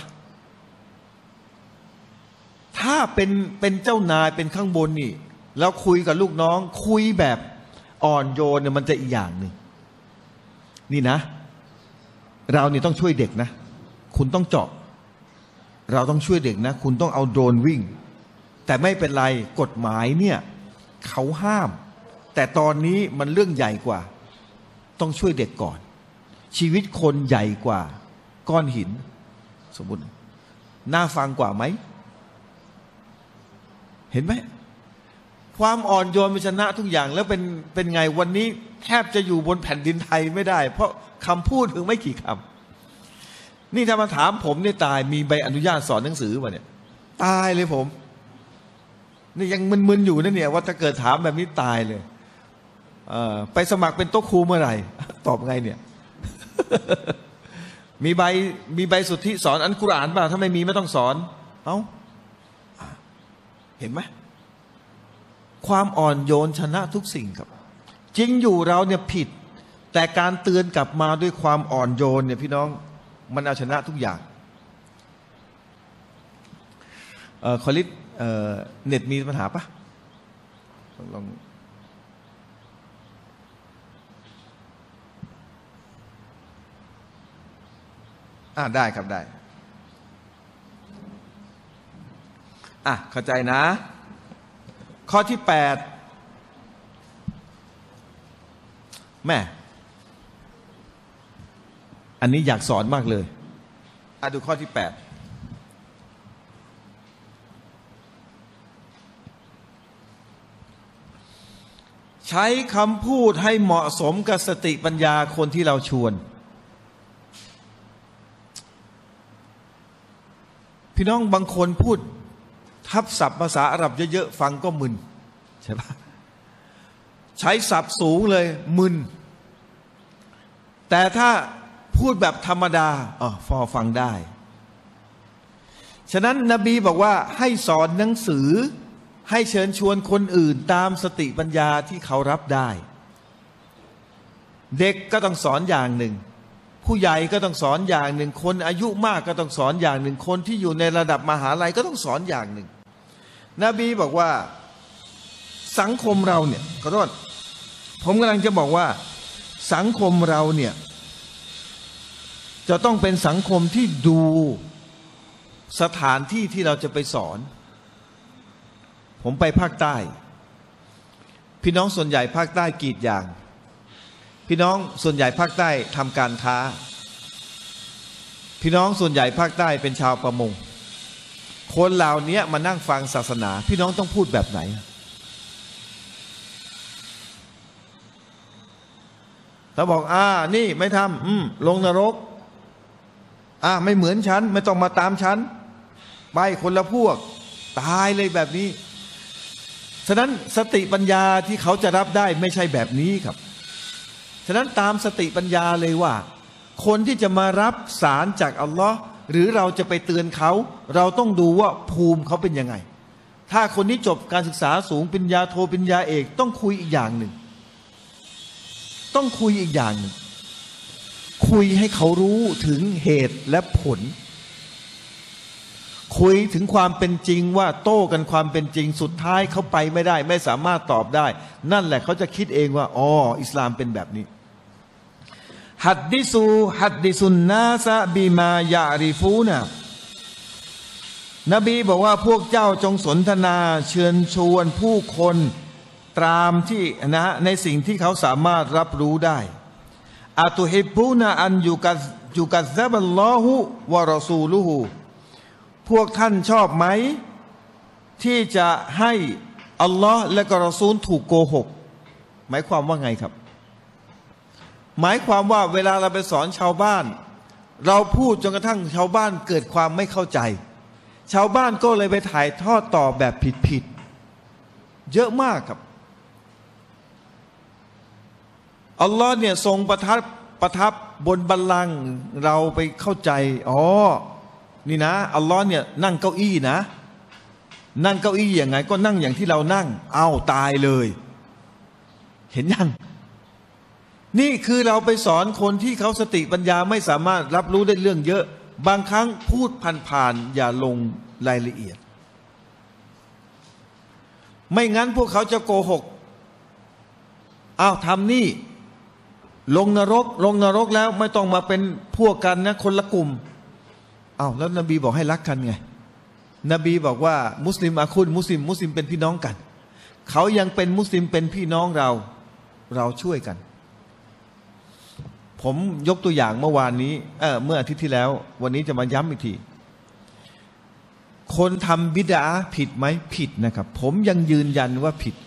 ถ้าเป็นเป็นเจ้านายเป็นข้างบนนี่แล้วคุยกับลูกน้องคุยแบบอ่อนโยนเนี่ยมันจะอีกอย่างหนึ่งนี่นะเราเนี่ยต้องช่วยเด็กนะคุณต้องเจาะเราต้องช่วยเด็กนะคุณต้องเอาโดรนวิ่งแต่ไม่เป็นไรกฎหมายเนี่ยเขาห้ามแต่ตอนนี้มันเรื่องใหญ่กว่าต้องช่วยเด็กก่อนชีวิตคนใหญ่กว่าก้อนหินสมมุติน่าฟังกว่าไหมเห็นไหมความอ่อนโยนมันชนะทุกอย่างแล้วเป็นเป็นไงวันนี้แทบจะอยู่บนแผ่นดินไทยไม่ได้เพราะคำพูดเพียงไม่กี่คำนี่ถ้ามาถามผมเนี่ยตายมีใบอนุญาตสอนหนังสือมาเนี่ยตายเลยผมนี่ยังมึนๆอยู่นะเนี่ยว่าถ้าเกิดถามแบบนี้ตายเลยเอ่อไปสมัครเป็นโต๊ะครูเมื่อไหร่ตอบไงเนี่ยมีใบมีใบสุทธิสอนอัลกุรอานป่ะถ้าไม่มีไม่ต้องสอนเอ้าเห็นไหมความอ่อนโยนชนะทุกสิ่งครับจริงอยู่เราเนี่ยผิดแต่การเตือนกลับมาด้วยความอ่อนโยนเนี่ยพี่น้องมันเอาชนะทุกอย่างเอ่อคอลิสเอ่อเน็ตมีปัญหาปะลองอ่าได้ครับได้อ่ะเข้าใจนะข้อที่แปดแม่อันนี้อยากสอนมากเลยอ่ะดูข้อที่แปดใช้คำพูดให้เหมาะสมกับสติปัญญาคนที่เราชวนพี่น้องบางคนพูดทับศัพท์ภาษาอาหรับเยอะๆฟังก็มึนใช่ปะใช้ศัพท์สูงเลยมึนแต่ถ้าพูดแบบธรรมดาอ๋อพอฟังได้ฉะนั้นนบีบอกว่าให้สอนหนังสือให้เชิญชวนคนอื่นตามสติปัญญาที่เขารับได้เด็กก็ต้องสอนอย่างหนึ่งผู้ใหญ่ก็ต้องสอนอย่างหนึ่งคนอายุมากก็ต้องสอนอย่างหนึ่งคนที่อยู่ในระดับมหาลัยก็ต้องสอนอย่างหนึ่งนบีบอกว่าสังคมเราเนี่ยขอโทษผมกำลังจะบอกว่าสังคมเราเนี่ยจะต้องเป็นสังคมที่ดูสถานที่ที่เราจะไปสอนผมไปภาคใต้พี่น้องส่วนใหญ่ภาคใต้กรีดยางพี่น้องส่วนใหญ่ภาคใต้ทำการค้าพี่น้องส่วนใหญ่ภาคใต้เป็นชาวประมงคนเหล่านี้มานั่งฟังศาสนาพี่น้องต้องพูดแบบไหนถ้าบอกอ่านี่ไม่ทำอืมลงนรกอ่าไม่เหมือนฉันไม่ต้องมาตามฉันไปคนละพวกตายเลยแบบนี้ฉะนั้นสติปัญญาที่เขาจะรับได้ไม่ใช่แบบนี้ครับฉะนั้นตามสติปัญญาเลยว่าคนที่จะมารับสารจากอัลลอฮ์หรือเราจะไปเตือนเขาเราต้องดูว่าภูมิเขาเป็นยังไงถ้าคนนี้จบการศึกษาสูงปริญญาโทปริญญาเอกต้องคุยอีกอย่างหนึ่งต้องคุยอีกอย่างหนึ่งคุยให้เขารู้ถึงเหตุและผลคุยถึงความเป็นจริงว่าโต้กันความเป็นจริงสุดท้ายเขาไปไม่ได้ไม่สามารถตอบได้นั่นแหละเขาจะคิดเองว่าอ๋ออิสลามเป็นแบบนี้ฮัดดิซูฮัดดิซุนนาซะบิมายาริฟูนะนบีบอกว่าพวกเจ้าจงสนทนาเชิญชวนผู้คนตามที่นะในสิ่งที่เขาสามารถรับรู้ได้อาตุฮิบูนะอันยูกัสยูกัซซะบัลลอฮุวะรอซูลุฮุพวกท่านชอบไหมที่จะให้อัลลอฮ์และก็รอซูลถูกโกหกหมายความว่าไงครับหมายความว่าเวลาเราไปสอนชาวบ้านเราพูดจนกระทั่งชาวบ้านเกิดความไม่เข้าใจชาวบ้านก็เลยไปถ่ายทอดต่อแบบผิดๆเยอะมากครับอัลลอฮ์เนี่ยทรงประทับประทับบนบัลลังก์เราไปเข้าใจอ๋อนี่นะอัลลอฮ์เนี่ยนั่งเก้าอี้นะนั่งเก้าอี้อย่างไงก็นั่งอย่างที่เรานั่งเอ้าตายเลยเห็นยังนี่คือเราไปสอนคนที่เขาสติปัญญาไม่สามารถรับรู้ได้เรื่องเยอะบางครั้งพูดผ่านๆอย่าลงรายละเอียดไม่งั้นพวกเขาจะโกหกอ้าวทำนี่ลงนรกลงนรกแล้วไม่ต้องมาเป็นพวกกันนะคนละกลุ่มอ้าวแล้วนบีบอกให้รักกันไงนบีบอกว่ามุสลิมอาคุนมุสลิมมุสลิมเป็นพี่น้องกันเขายังเป็นมุสลิมเป็นพี่น้องเราเราช่วยกันผมยกตัวอย่างเมื่อวานนี้เออเมื่ออาทิตย์ที่แล้ววันนี้จะมาย้ำอีกทีคนทำบิดาผิดไหมผิดนะครับผมยังยืนยันว่าผิด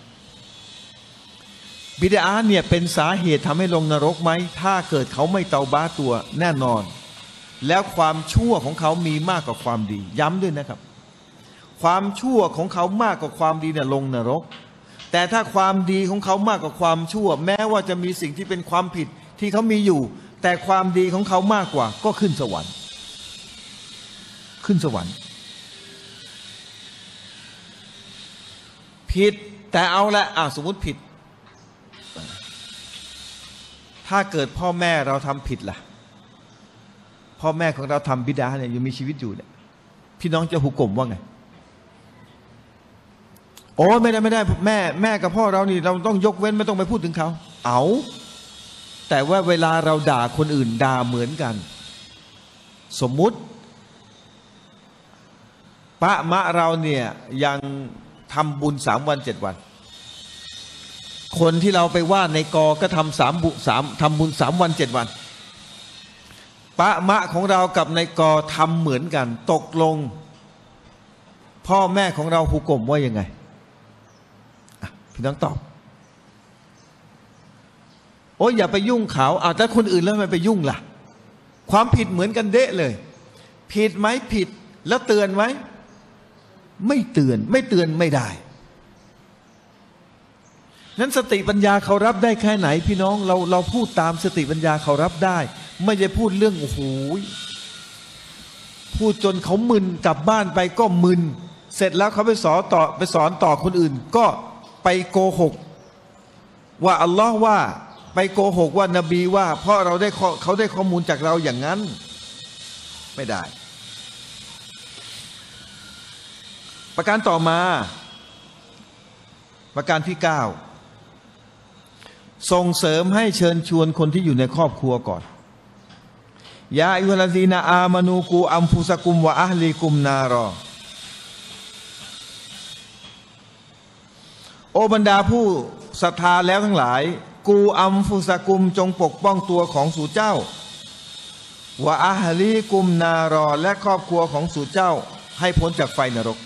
บิดาเนี่ยเป็นสาเหตุทำให้ลงนรกไหมถ้าเกิดเขาไม่เตาบ้าตัวแน่นอนแล้วความชั่วของเขามีมากกว่าความดีย้ำด้วยนะครับความชั่วของเขามากกว่าความดีเนี่ยลงนรกแต่ถ้าความดีของเขามากกว่าความชั่วแม้ว่าจะมีสิ่งที่เป็นความผิดที่เขามีอยู่แต่ความดีของเขามากกว่าก็ขึ้นสวรรค์ขึ้นสวรรค์ผิดแต่เอาละอ่ะสมมุติผิดถ้าเกิดพ่อแม่เราทำผิดล่ะพ่อแม่ของเราทำบิดาเนี่ยยังมีชีวิตอยู่เนี่ยพี่น้องจะหุกกลมว่าไงโอ้ไม่ได้ไม่ได้แม่แม่กับพ่อเรานี่เราต้องยกเว้นไม่ต้องไปพูดถึงเขาเอาแต่ว่าเวลาเราด่าคนอื่นด่าเหมือนกันสมมุติปะมะเราเนี่ยยังทำบุญสามวันเจ็ดวันคนที่เราไปว่าในกอก็ทำสามบุสามทำบุญสามวันเจ็ดวันปะมะของเรากับในกอทำเหมือนกันตกลงพ่อแม่ของเราหุกกลมว่ายังไงพี่น้องตอบโอ้ยอย่าไปยุ่งเขาอ่ะแต่คนอื่นแล้วทำไมไปยุ่งล่ะความผิดเหมือนกันเดะเลยผิดไหมผิดแล้วเตือนไหมไม่เตือนไม่เตือนไม่ได้นั้นสติปัญญาเขารับได้แค่ไหนพี่น้องเราเราพูดตามสติปัญญาเขารับได้ไม่ใช่พูดเรื่องโอ้โหพูดจนเขามึนกลับบ้านไปก็มึนเสร็จแล้วเขาไปสอนต่อไปสอนต่อคนอื่นก็ไปโกหกว่าอัลลอฮ์ว่าไปโกหกว่านบีว่าเพราะเราได้เขาได้ข้อมูลจากเราอย่างนั้นไม่ได้ประการต่อมาประการที่เก้าส่งเสริมให้เชิญชวนคนที่อยู่ในครอบครัวก่อนยาอัยยุฮัลลซีนาอามานูกูอัมฟุสกุมวะอะฮลีกุมนารอโอบรรดาผู้ศรัทธาแล้วทั้งหลายกูอัมฟุสกุมจงปกป้องตัวของสู่เจ้าวะอะฮลีกุมนารอและครอบครัวของสู่เจ้าให้พ้นจากไฟนรก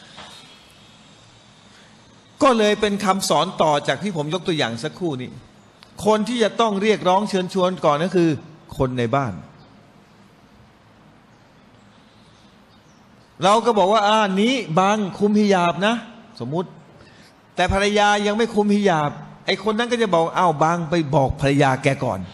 ก็เลยเป็นคำสอนต่อจากที่ผมยกตัวอย่างสักครู่นี้คนที่จะต้องเรียกร้องเชิญชวนก่อนก็คือคนในบ้านเราก็บอกว่าอ่านี้บางคุมฮิญาบนะสมมุติแต่ภรรยายังไม่คุมฮิญาบไอ้คนนั้นก็จะบอกอ้าวบางไปบอกภรรยาแกก่อน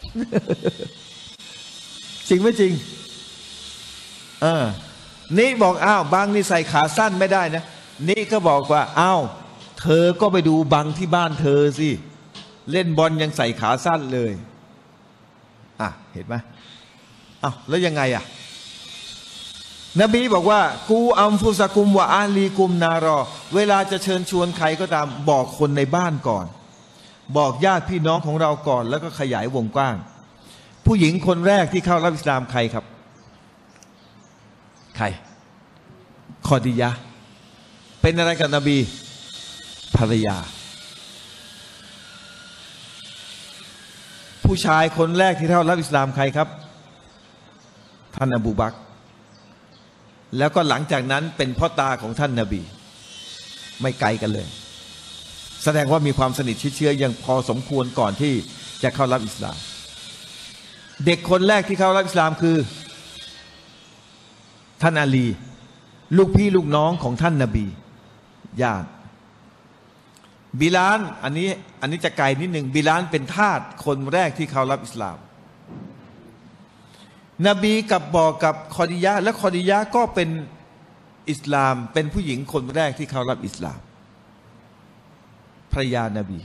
จริงไม่จริงเออนี่บอกอ้าวบางนี่ใส่ขาสั้นไม่ได้นะนี่ก็บอกว่าอ้าวเธอก็ไปดูบังที่บ้านเธอสิเล่นบอลยังใส่ขาสั้นเลยอ่ะเห็นไหมอ้าวแล้วยังไงอ่ะนบีบอกว่ากูอัมฟุสกุมวะอาลีกุมนารอเวลาจะเชิญชวนใครก็ตามบอกคนในบ้านก่อนบอกญาติพี่น้องของเราก่อนแล้วก็ขยายวงกว้างผู้หญิงคนแรกที่เข้ารับอิสลามใครครับใครคอดียะห์เป็นอะไรกับนบีภรรยาผู้ชายคนแรกที่เข้ารับอิสลามใครครับท่านอบูบักรแล้วก็หลังจากนั้นเป็นพ่อตาของท่านนบีไม่ไกลกันเลยแสดงว่ามีความสนิทชิดเชื้อยังพอสมควรก่อนที่จะเข้ารับอิสลามเด็กคนแรกที่เข้ารับอิสลามคือท่านอาลีลูกพี่ลูกน้องของท่านนบีญาติบิลาลอันนี้อันนี้จะไกลนิดหนึ่งบิลาลเป็นทาสคนแรกที่เข้ารับอิสลามนบีกับบอกกับคอดียะห์และคอดียะห์ก็เป็นอิสลามเป็นผู้หญิงคนแรกที่เข้ารับอิสลามภรรยานบี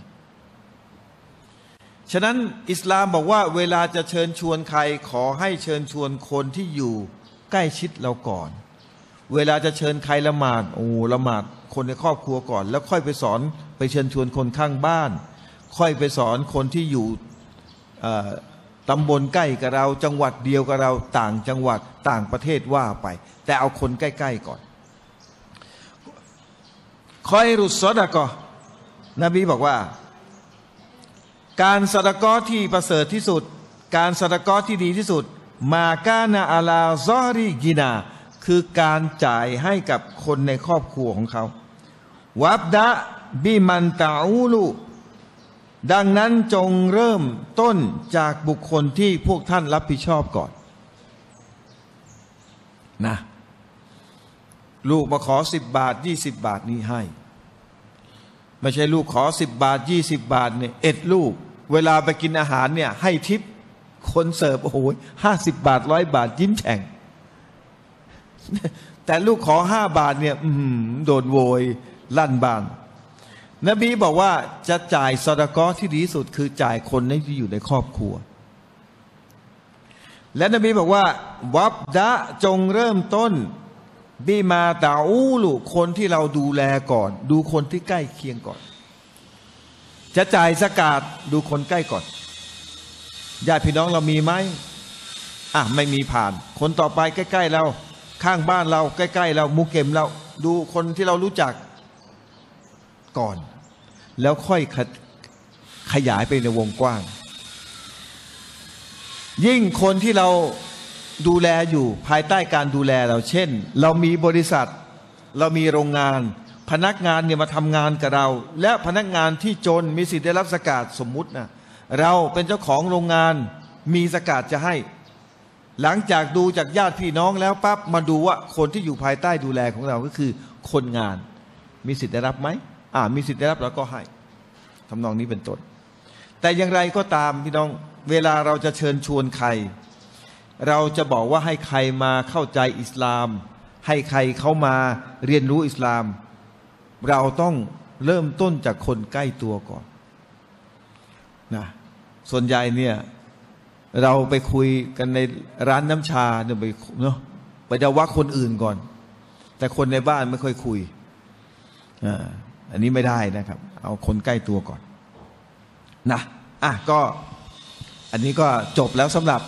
ฉะนั้นอิสลามบอกว่าเวลาจะเชิญชวนใครขอให้เชิญชวนคนที่อยู่ใกล้ชิดเราก่อนเวลาจะเชิญใครละหมาดโอ้ละหมาดคนในครอบครัวก่อนแล้วค่อยไปสอนไปเชิญชวนคนข้างบ้านค่อยไปสอนคนที่อยู่ตำบลใกล้กับเราจังหวัดเดียวกับเราต่างจังหวัดต่างประเทศว่าไปแต่เอาคนใกล้ๆก่อนคอยรุสซอดะกอนบีบอกว่าการซอดะกอที่ประเสริฐที่สุดการซอดะกอที่ดีที่สุดมากานาอาลาซอริกินาคือการจ่ายให้กับคนในครอบครัวของเขาวับดะบิมันตาอูลูดังนั้นจงเริ่มต้นจากบุคคลที่พวกท่านรับผิดชอบก่อนนะลูกมาขอสิบบาทยี่สิบบาทนี้ให้ไม่ใช่ลูกขอสิบบาทยี่สิบบาทเนี่ยเอ็ดลูกเวลาไปกินอาหารเนี่ยให้ทิปคนเสิร์ฟโอ้โหห้าสิบบาทร้อยบาทยิ้มแฉ่งแต่ลูกขอห้าบาทเนี่ยโดนโวยลั่นบานนบีบอกว่าจะจ่ายซอดะกอที่ดีที่สุดคือจ่ายคนที่อยู่ในครอบครัวและนบีบอกว่าวับดะจงเริ่มต้นบิมาตาอูลูคนที่เราดูแลก่อนดูคนที่ใกล้เคียงก่อนจะจ่ายซะกาตดูคนใกล้ก่อนญาติพี่น้องเรามีไหมอ่ะไม่มีผ่านคนต่อไปใกล้ๆเราข้างบ้านเราใกล้ๆเรามุเก็มเราดูคนที่เรารู้จักก่อนแล้วค่อยขยายไปในวงกว้างยิ่งคนที่เราดูแลอยู่ภายใต้การดูแลเราเช่นเรามีบริษัทเรามีโรงงานพนักงานเนี่ยมาทำงานกับเราและพนักงานที่จนมีสิทธิ์ได้รับซะกาตสมมุตินะเราเป็นเจ้าของโรงงานมีซะกาตจะให้หลังจากดูจากญาติพี่น้องแล้วปั๊บมาดูว่าคนที่อยู่ภายใต้ดูแลของเราก็คือคนงานมีสิทธิ์ได้รับไหมอ่ามีสิทธิ์ได้รับเราก็ให้ทำนองนี้เป็นต้นแต่อย่างไรก็ตามพี่น้องเวลาเราจะเชิญชวนใครเราจะบอกว่าให้ใครมาเข้าใจอิสลามให้ใครเขามาเรียนรู้อิสลามเราต้องเริ่มต้นจากคนใกล้ตัวก่อนนะส่วนใหญ่เนี่ยเราไปคุยกันในร้านน้ำชาเนี่ยไปเนาะไปดาว่าคนอื่นก่อนแต่คนในบ้านไม่ค่อยคุยอ่าอันนี้ไม่ได้นะครับเอาคนใกล้ตัวก่อนนะอ่ะก็อันนี้ก็จบแล้วสำหรับ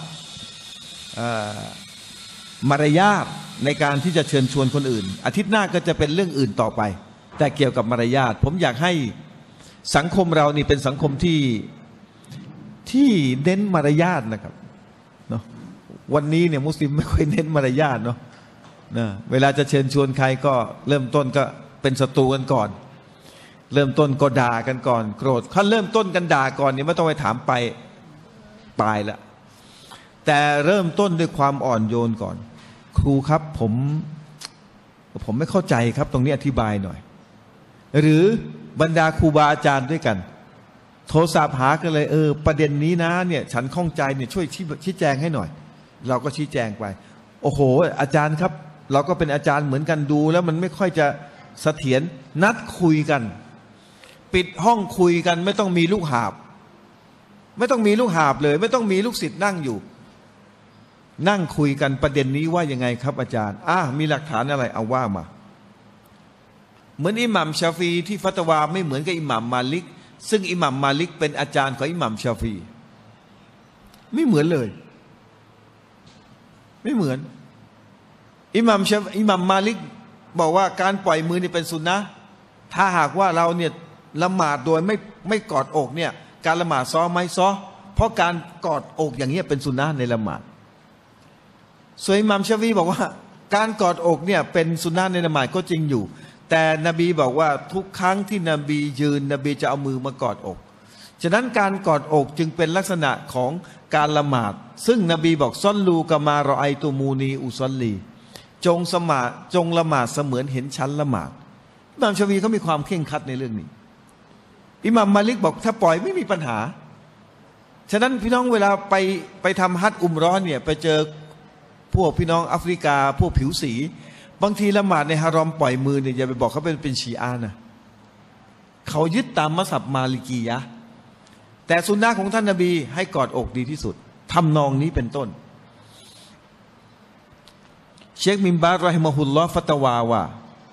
มารยาทในการที่จะเชิญชวนคนอื่นอาทิตย์หน้าก็จะเป็นเรื่องอื่นต่อไปแต่เกี่ยวกับมารยาทผมอยากให้สังคมเรานี่เป็นสังคมที่ที่เน้นมารยาทนะครับเนาะวันนี้เนี่ยมุสลิมไม่ค่อยเน้นมารยาทเนาะนะเวลาจะเชิญชวนใครก็เริ่มต้นก็เป็นศัตรูกันก่อนเริ่มต้นก็ด่ากันก่อนโกรธถ้าเริ่มต้นกันด่าก่อนเนี่ยไม่ต้องไปถามไปตายละแต่เริ่มต้นด้วยความอ่อนโยนก่อนครูครับผมผมไม่เข้าใจครับตรงนี้อธิบายหน่อยหรือบรรดาครูบาอาจารย์ด้วยกันโทรศัพท์หากันเลยเออประเด็นนี้นะเนี่ยฉันข้องใจเนี่ยช่วยชี้แจงให้หน่อยเราก็ชี้แจงไปโอ้โหอาจารย์ครับเราก็เป็นอาจารย์เหมือนกันดูแล้วมันไม่ค่อยจะเสถียรนัดคุยกันปิดห้องคุยกันไม่ต้องมีลูกหาบไม่ต้องมีลูกหาบเลยไม่ต้องมีลูกศิษย์นั่งอยู่นั่งคุยกันประเด็นนี้ว่ายังไงครับอาจารย์อ่ะมีหลักฐานอะไรเอาว่ามาเหมือนอิหมัมชาฟีที่ฟัตวาไม่เหมือนกับอิหมัมมาลิกซึ่งอิหมัมมาลิกเป็นอาจารย์ของอิหมัมชาฟีไม่เหมือนเลยไม่เหมือนอิหมัมชาอิหมัมมาลิกบอกว่าการปล่อยมือนี่เป็นสุนนะถ้าหากว่าเราเนี่ยละหมาดโดยไม่ไม่กอดอกเนี่ยการละหมาดซ้อไหมซ้อเพราะการกอดอกอย่างเงี้ยเป็นสุนนะในละหมาดส่วนอิหมัมชาฟีบอกว่าการกอดอกเนี่ยเป็นสุนนะในละหมาดก็จริงอยู่แต่นบีบอกว่าทุกครั้งที่นบียืนนบีจะเอามือมากอดอกฉะนั้นการกอดอกจึงเป็นลักษณะของการละหมาดซึ่งนบีบอกซอลลูกามารอไอตูมูนีอุซอลลีจงสมาจงละหมาดเสมือนเห็นชั้นละหมาดอิหม่ามชาฟีเขามีความเคร่งครัดในเรื่องนี้อิหม่ามมาลิกบอกถ้าปล่อยไม่มีปัญหาฉะนั้นพี่น้องเวลาไปไปทำฮัจญ์อุมเราะห์เนี่ยไปเจอพวกพี่น้องแอฟริกาพวกผิวสีบางทีละหมาดในฮารอมปล่อยมือเนี่ยอย่าไปบอกเขาเป็นเป็นชีอะห์นะเขายึดตามมัซฮับมาลิกียะห์แต่สุนนะของท่านนบีให้กอดอกดีที่สุดทำนองนี้เป็นต้นเชคมิมบาร์รอฮิมะฮุลลอฮ์ฟัตวาว่า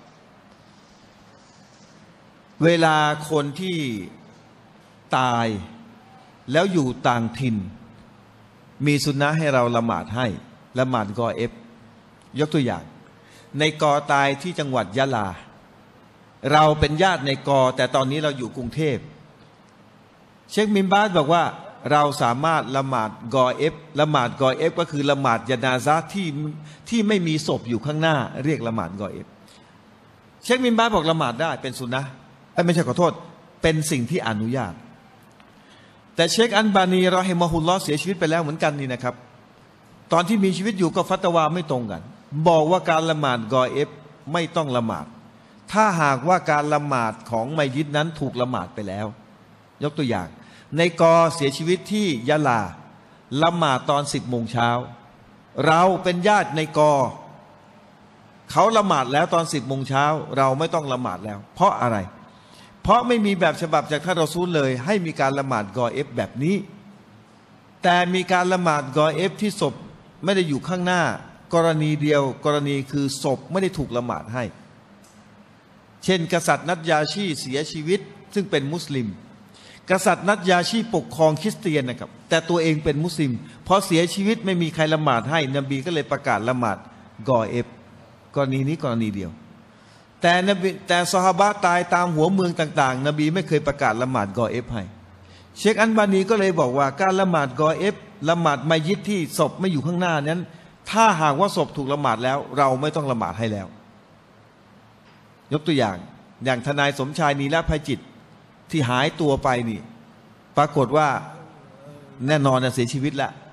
เวลาคนที่ตายแล้วอยู่ต่างถิ่นมีสุนนะให้เราละหมาดให้ละหมาดกอเอฟยกตัวอย่างในกอตายที่จังหวัดยะลาเราเป็นญาติในกอแต่ตอนนี้เราอยู่กรุงเทพเชคมิมบาร์บอกว่าเราสามารถละหมาดกอเอฟละหมาดกอเอฟก็คือละหมาดยานาซะห์ที่ที่ไม่มีศพอยู่ข้างหน้าเรียกละหมาดกอเอฟเชคมิมบาร์บอกละหมาดได้เป็นสุนนะไม่ใช่ขอโทษเป็นสิ่งที่อนุญาตแต่เชคอันบานีรอฮิมะฮุลลอฮ์เสียชีวิตไปแล้วเหมือนกันนี่นะครับตอนที่มีชีวิตอยู่ก็ฟัตวาไม่ตรงกันบอกว่าการละหมาดกอเอฟไม่ต้องละหมาดถ้าหากว่าการละหมาดของมัยยิดนั้นถูกละหมาดไปแล้วยกตัวอย่างในกอเสียชีวิตที่ยะลาละหมาดตอนสิบโมงเช้าเราเป็นญาติในกอเขาละหมาดแล้วตอนสิบโมงเช้าเราไม่ต้องละหมาดแล้วเพราะอะไรเพราะไม่มีแบบฉบับจากท่านรอซูลเลยให้มีการละหมาดกอเอฟแบบนี้แต่มีการละหมาดกอเอฟที่ศพไม่ได้อยู่ข้างหน้ากรณีเดียวกรณีคือศพไม่ได้ถูกละหมาดให้เช่นกษัตริย์นัจญาชีเสียชีวิตซึ่งเป็นมุสลิมกษัตริย์นัจญาชีปกครองคริสเตียนนะครับแต่ตัวเองเป็นมุสลิมพอเสียชีวิตไม่มีใครละหมาดให้นบีก็เลยประกาศละหมาดกอเอฟกรณีนี้กรณีเดียวแต่นบีแต่ซอฮาบะห์ตายตามหัวเมืองต่างๆนบีไม่เคยประกาศละหมาดกอเอฟให้เชคอันบานีก็เลยบอกว่าการละหมาดกอเอฟละหมาดมัยยิดที่ศพไม่อยู่ข้างหน้านั้นถ้าหากว่าศพถูกละหมาดแล้วเราไม่ต้องละหมาดให้แล้วยกตัวอย่างอย่างทนายสมชายนีละภัยจิตที่หายตัวไปนี่ปรากฏว่าแน่นอนเสียชีวิตแล้ว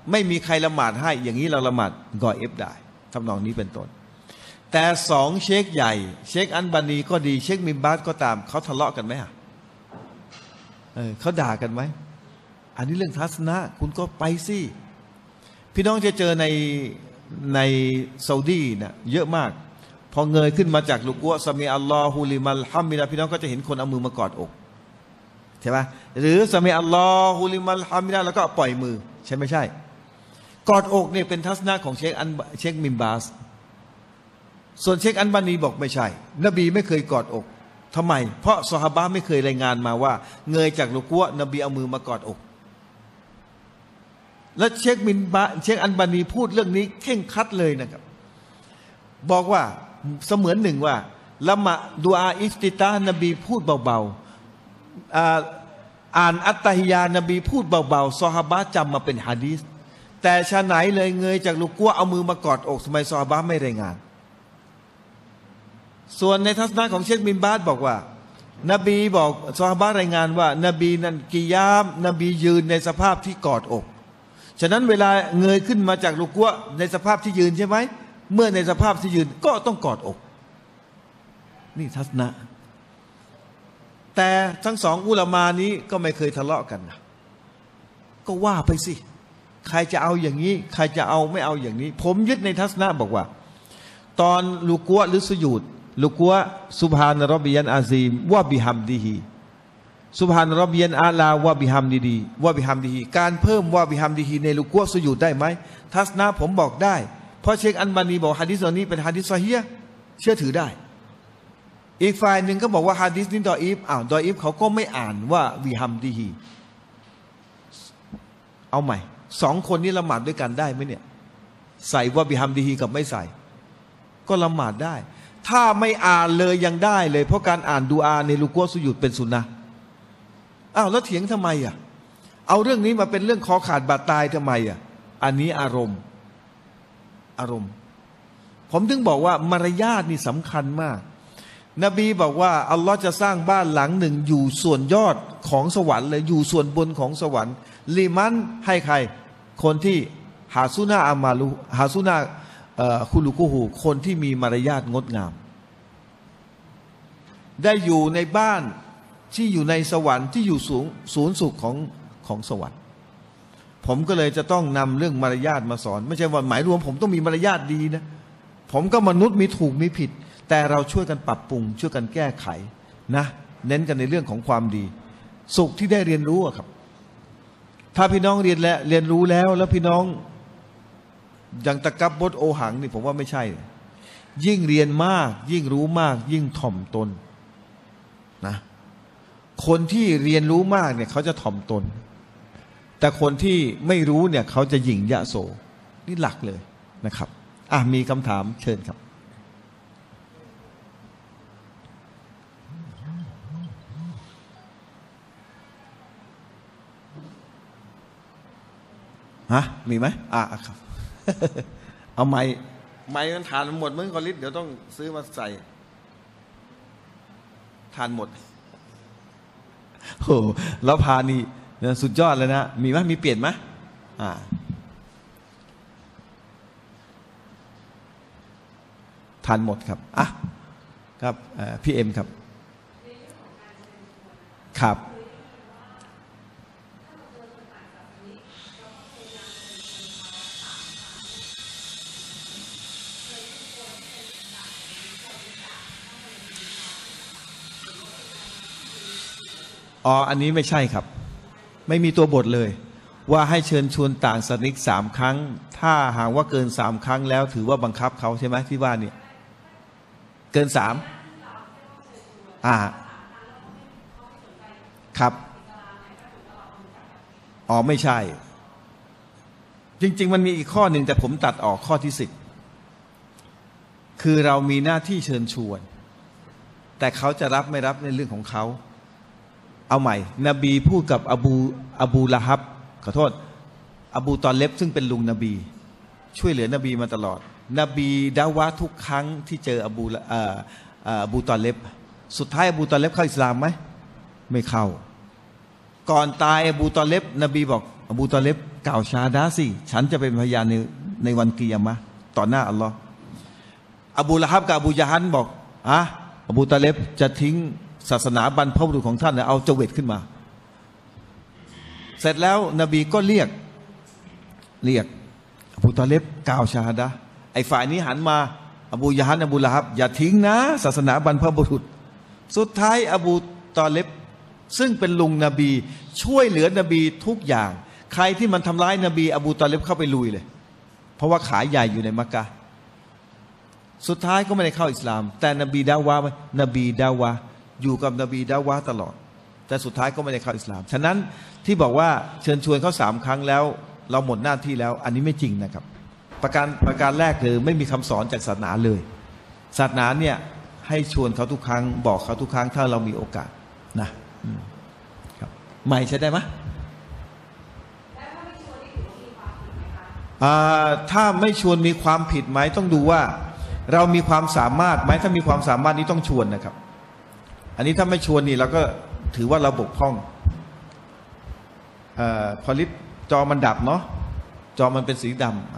ไม่มีใครละหมาดให้อย่างนี้เราละหมาดกอเอฟได้ทำนองนี้เป็นต้นแต่สองเชคใหญ่เชคอันบานีก็ดีเชคมิมบาสก็ตามเขาทะเลาะกันไหมอ่ะเออเขาด่ากันไหมอันนี้เรื่องทัศนะคุณก็ไปสิพี่น้องจะเจอในในซาอุดีเนี่ยเยอะมากพอเงยขึ้นมาจากลุกัวซามีอัลลอฮุลิมัลฮัมมิดะพี่น้องก็จะเห็นคนเอามือมากอดอกใช่ไหมหรือซามีอัลลอฮุลิมัลฮัมมิดะแล้วก็ปล่อยมือใช่ไม่ใช่กอดอกเนี่ยเป็นทัศนะของเชคอันเชคมิมบาสส่วนเชคอันบานีบอกไม่ใช่นบีไม่เคยกอดอกทำไมเพราะซอฮาบะห์ไม่เคยรายงานมาว่าเงยจากลุกัวนบีเอามือมากอดอกและเชคมินบาเชคอันบานีพูดเรื่องนี้เข่งคัดเลยนะครับบอกว่าเสมือนหนึ่งว่าละหมาดดุอาอิฟติตาห์นบีพูดเบาๆอ่านอัตตะฮิยานบีพูดเบาๆซอฮาบะห์จำมาเป็นหะดีษแต่ชาไหนเลยเงยจากลุกัวเอามือมากอดอกทำไมซอฮาบะห์ไม่รายงานส่วนในทัศนะของเชคมินบาสบอกว่านบีบอกซอฮาบะห์รายงานว่านบีนั้นกิยามนบียืนในสภาพที่กอดอกฉะนั้นเวลาเงยขึ้นมาจากลุกัวในสภาพที่ยืนใช่ไหมเมื่อในสภาพที่ยืนก็ต้องกอดอกนี่ทัศนะแต่ทั้งสองอุลามานี้ก็ไม่เคยทะเลาะกันนะก็ว่าไปสิใครจะเอาอย่างนี้ใครจะเอาไม่เอาอย่างนี้ผมยึดในทัศนะบอกว่าตอนลุกัวหรือสุญูดลุกัวซุบฮานรอบบิยันอาซีมวะบิฮัมดิฮีซุบฮานรอบบิยันอาลาวะบิฮัมดิฮีวะบิฮัมดิฮีการเพิ่มวะบิฮัมดิฮีในลุกัวสุญูดได้ไหมทัศนะผมบอกได้เพราะเชคอันบานีบอกฮะดิษนี้เป็นฮะดิษซอฮีฮ์เชื่อถือได้อีกฝ่ายหนึ่งก็บอกว่าฮะดิษนี้ดออีฟอ้าวดออีฟเขาก็ไม่อ่านว่าบิฮัมดิฮีเอาใหม่สองคนนี้ละหมาดด้วยกันได้ไหมเนี่ยใส่ว่าบิฮัมดิฮีกับไม่ใส่ก็ละหมาดได้ถ้าไม่อ่านเลยยังได้เลยเพราะการอ่านดูอาในลุกัวสุญูดเป็นสุนนะอ้าวแล้วเถียงทำไมอ่ะเอาเรื่องนี้มาเป็นเรื่องคอขาดบาดตายทำไมอ่ะอันนี้อารมณ์อารมณ์ผมถึงบอกว่ามารยาทนี่สำคัญมากนบีบอกว่าอัลลอฮ์จะสร้างบ้านหลังหนึ่งอยู่ส่วนยอดของสวรรค์เลยอยู่ส่วนบนของสวรรค์ลิมันให้ใครคนที่หาซุนาอามาลุหาซุนาคุลุกุหูคนที่มีมารยาทงดงามได้อยู่ในบ้านที่อยู่ในสวรรค์ที่อยู่สูงศูนย์สุขของของสวรรค์ผมก็เลยจะต้องนำเรื่องมารยาทมาสอนไม่ใช่ว่าหมายรวมผมต้องมีมารยาทดีนะผมก็มนุษย์มีถูกมีผิดแต่เราช่วยกันปรับปรุงช่วยกันแก้ไขนะเน้นกันในเรื่องของความดีสุขที่ได้เรียนรู้ครับถ้าพี่น้องเรียนแล้วเรียนรู้แล้วแล้วพี่น้องอย่างตะกับบดโอหังนี่ผมว่าไม่ใช่ยิ่งเรียนมากยิ่งรู้มากยิ่งถ่อมตนนะคนที่เรียนรู้มากเนี่ยเขาจะถ่อมตนแต่คนที่ไม่รู้เนี่ยเขาจะหยิ่งยะโสนี่หลักเลยนะครับอ่ะมีคำถามเชิญครับฮะมีไหมอ่ะครับเอาไม้ไม้มันทานหมดเมื่อก่อนลิตรเดี๋ยวต้องซื้อมาใส่ทานหมดโอ้แล้วพานี่สุดยอดเลยนะมีไหมมีเปลี่ยนไหมอ่าทานหมดครับอ่ะครับพี่เอ็มครับครับอ๋ออันนี้ไม่ใช่ครับไม่มีตัวบทเลยว่าให้เชิญชวนต่างศาสนิกสามครั้งถ้าหากว่าเกินสามครั้งแล้วถือว่าบังคับเขาใช่ไหมที่ว่าเนี่ยเกินสามอ่าครับอ๋อไม่ใช่จริงๆมันมีอีกข้อหนึ่งแต่ผมตัดออกข้อที่สิบคือเรามีหน้าที่เชิญชวนแต่เขาจะรับไม่รับในเรื่องของเขาเอาใหม่นบีพูดกับอบูอบูละฮับขอโทษอบูตอเลบซึ่งเป็นลุงนบีช่วยเหลือนบีมาตลอดนบีดาวะทุกครั้งที่เจออบูอบูตอเลบสุดท้ายอบูตอเลบเข้าอิสลามไหมไม่เข้าก่อนตายอบูตอเลบนบีบอกอบูตอเลบกล่าวชาดาสิฉันจะเป็นพยานในในวันกิยามะห์ต่อหน้าอัลลอฮ์อบูละฮับกับอบูยะฮันบอกอ่ะอบูตอเลบจะทิ้งศาสนาบรรพบุรุษของท่านเนี่ยเอาเจวิตขึ้นมาเสร็จแล้วนบีก็เรียกเรียกอบูตอเลบกล่าวชาดะไอ้ฝ่ายนี้หันมาอบูยะฮันอบูละฮับอย่าทิ้งนะศาสนาบรรพบุรุษสุดท้ายอบูตอเลบซึ่งเป็นลุงนบีช่วยเหลือนบีทุกอย่างใครที่มันทำร้ายนบีอบูตอเลบเข้าไปลุยเลยเพราะว่าขายใหญ่อยู่ในมักกะฮ์สุดท้ายก็ไม่ได้เข้าอิสลามแต่นบีดาวะนบีดาวะอยู่กับนบีดาวะตลอดแต่สุดท้ายก็ไม่ได้เข้าอิสลามฉะนั้นที่บอกว่าเชิญชวนเขาสามครั้งแล้วเราหมดหน้าที่แล้วอันนี้ไม่จริงนะครับประการประการแรกคือไม่มีคำสอนจากศาสนาเลยศาสนาเนี่ยให้ชวนเขาทุกครั้งบอกเขาทุกครั้งถ้าเรามีโอกาสนะครับไม่ใช่ได้ไหมถ้าไม่ชวนมีความผิดไหมต้องดูว่าเรามีความสามารถไหมถ้ามีความสามารถนี้ต้องชวนนะครับอันนี้ถ้าไม่ชวนนี่เราก็ถือว่าเราบกพร่องอพอลิฟจอมันดับเนาะจอมันเป็นสีดำ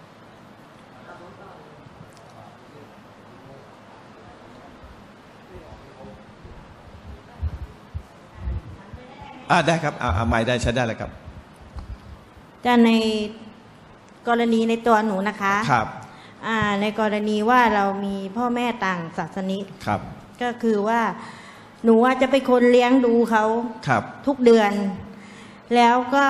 อ่าได้ครับอ่าไม่ได้ใช้ได้เลยครับแต่ในกรณีในตัวหนูนะคะครับในกรณีว่าเรามีพ่อแม่ต่างศาสนิกครับก็คือว่าหนูว่าจะเป็นคนเลี้ยงดูเขาครับทุกเดือนแล้วก็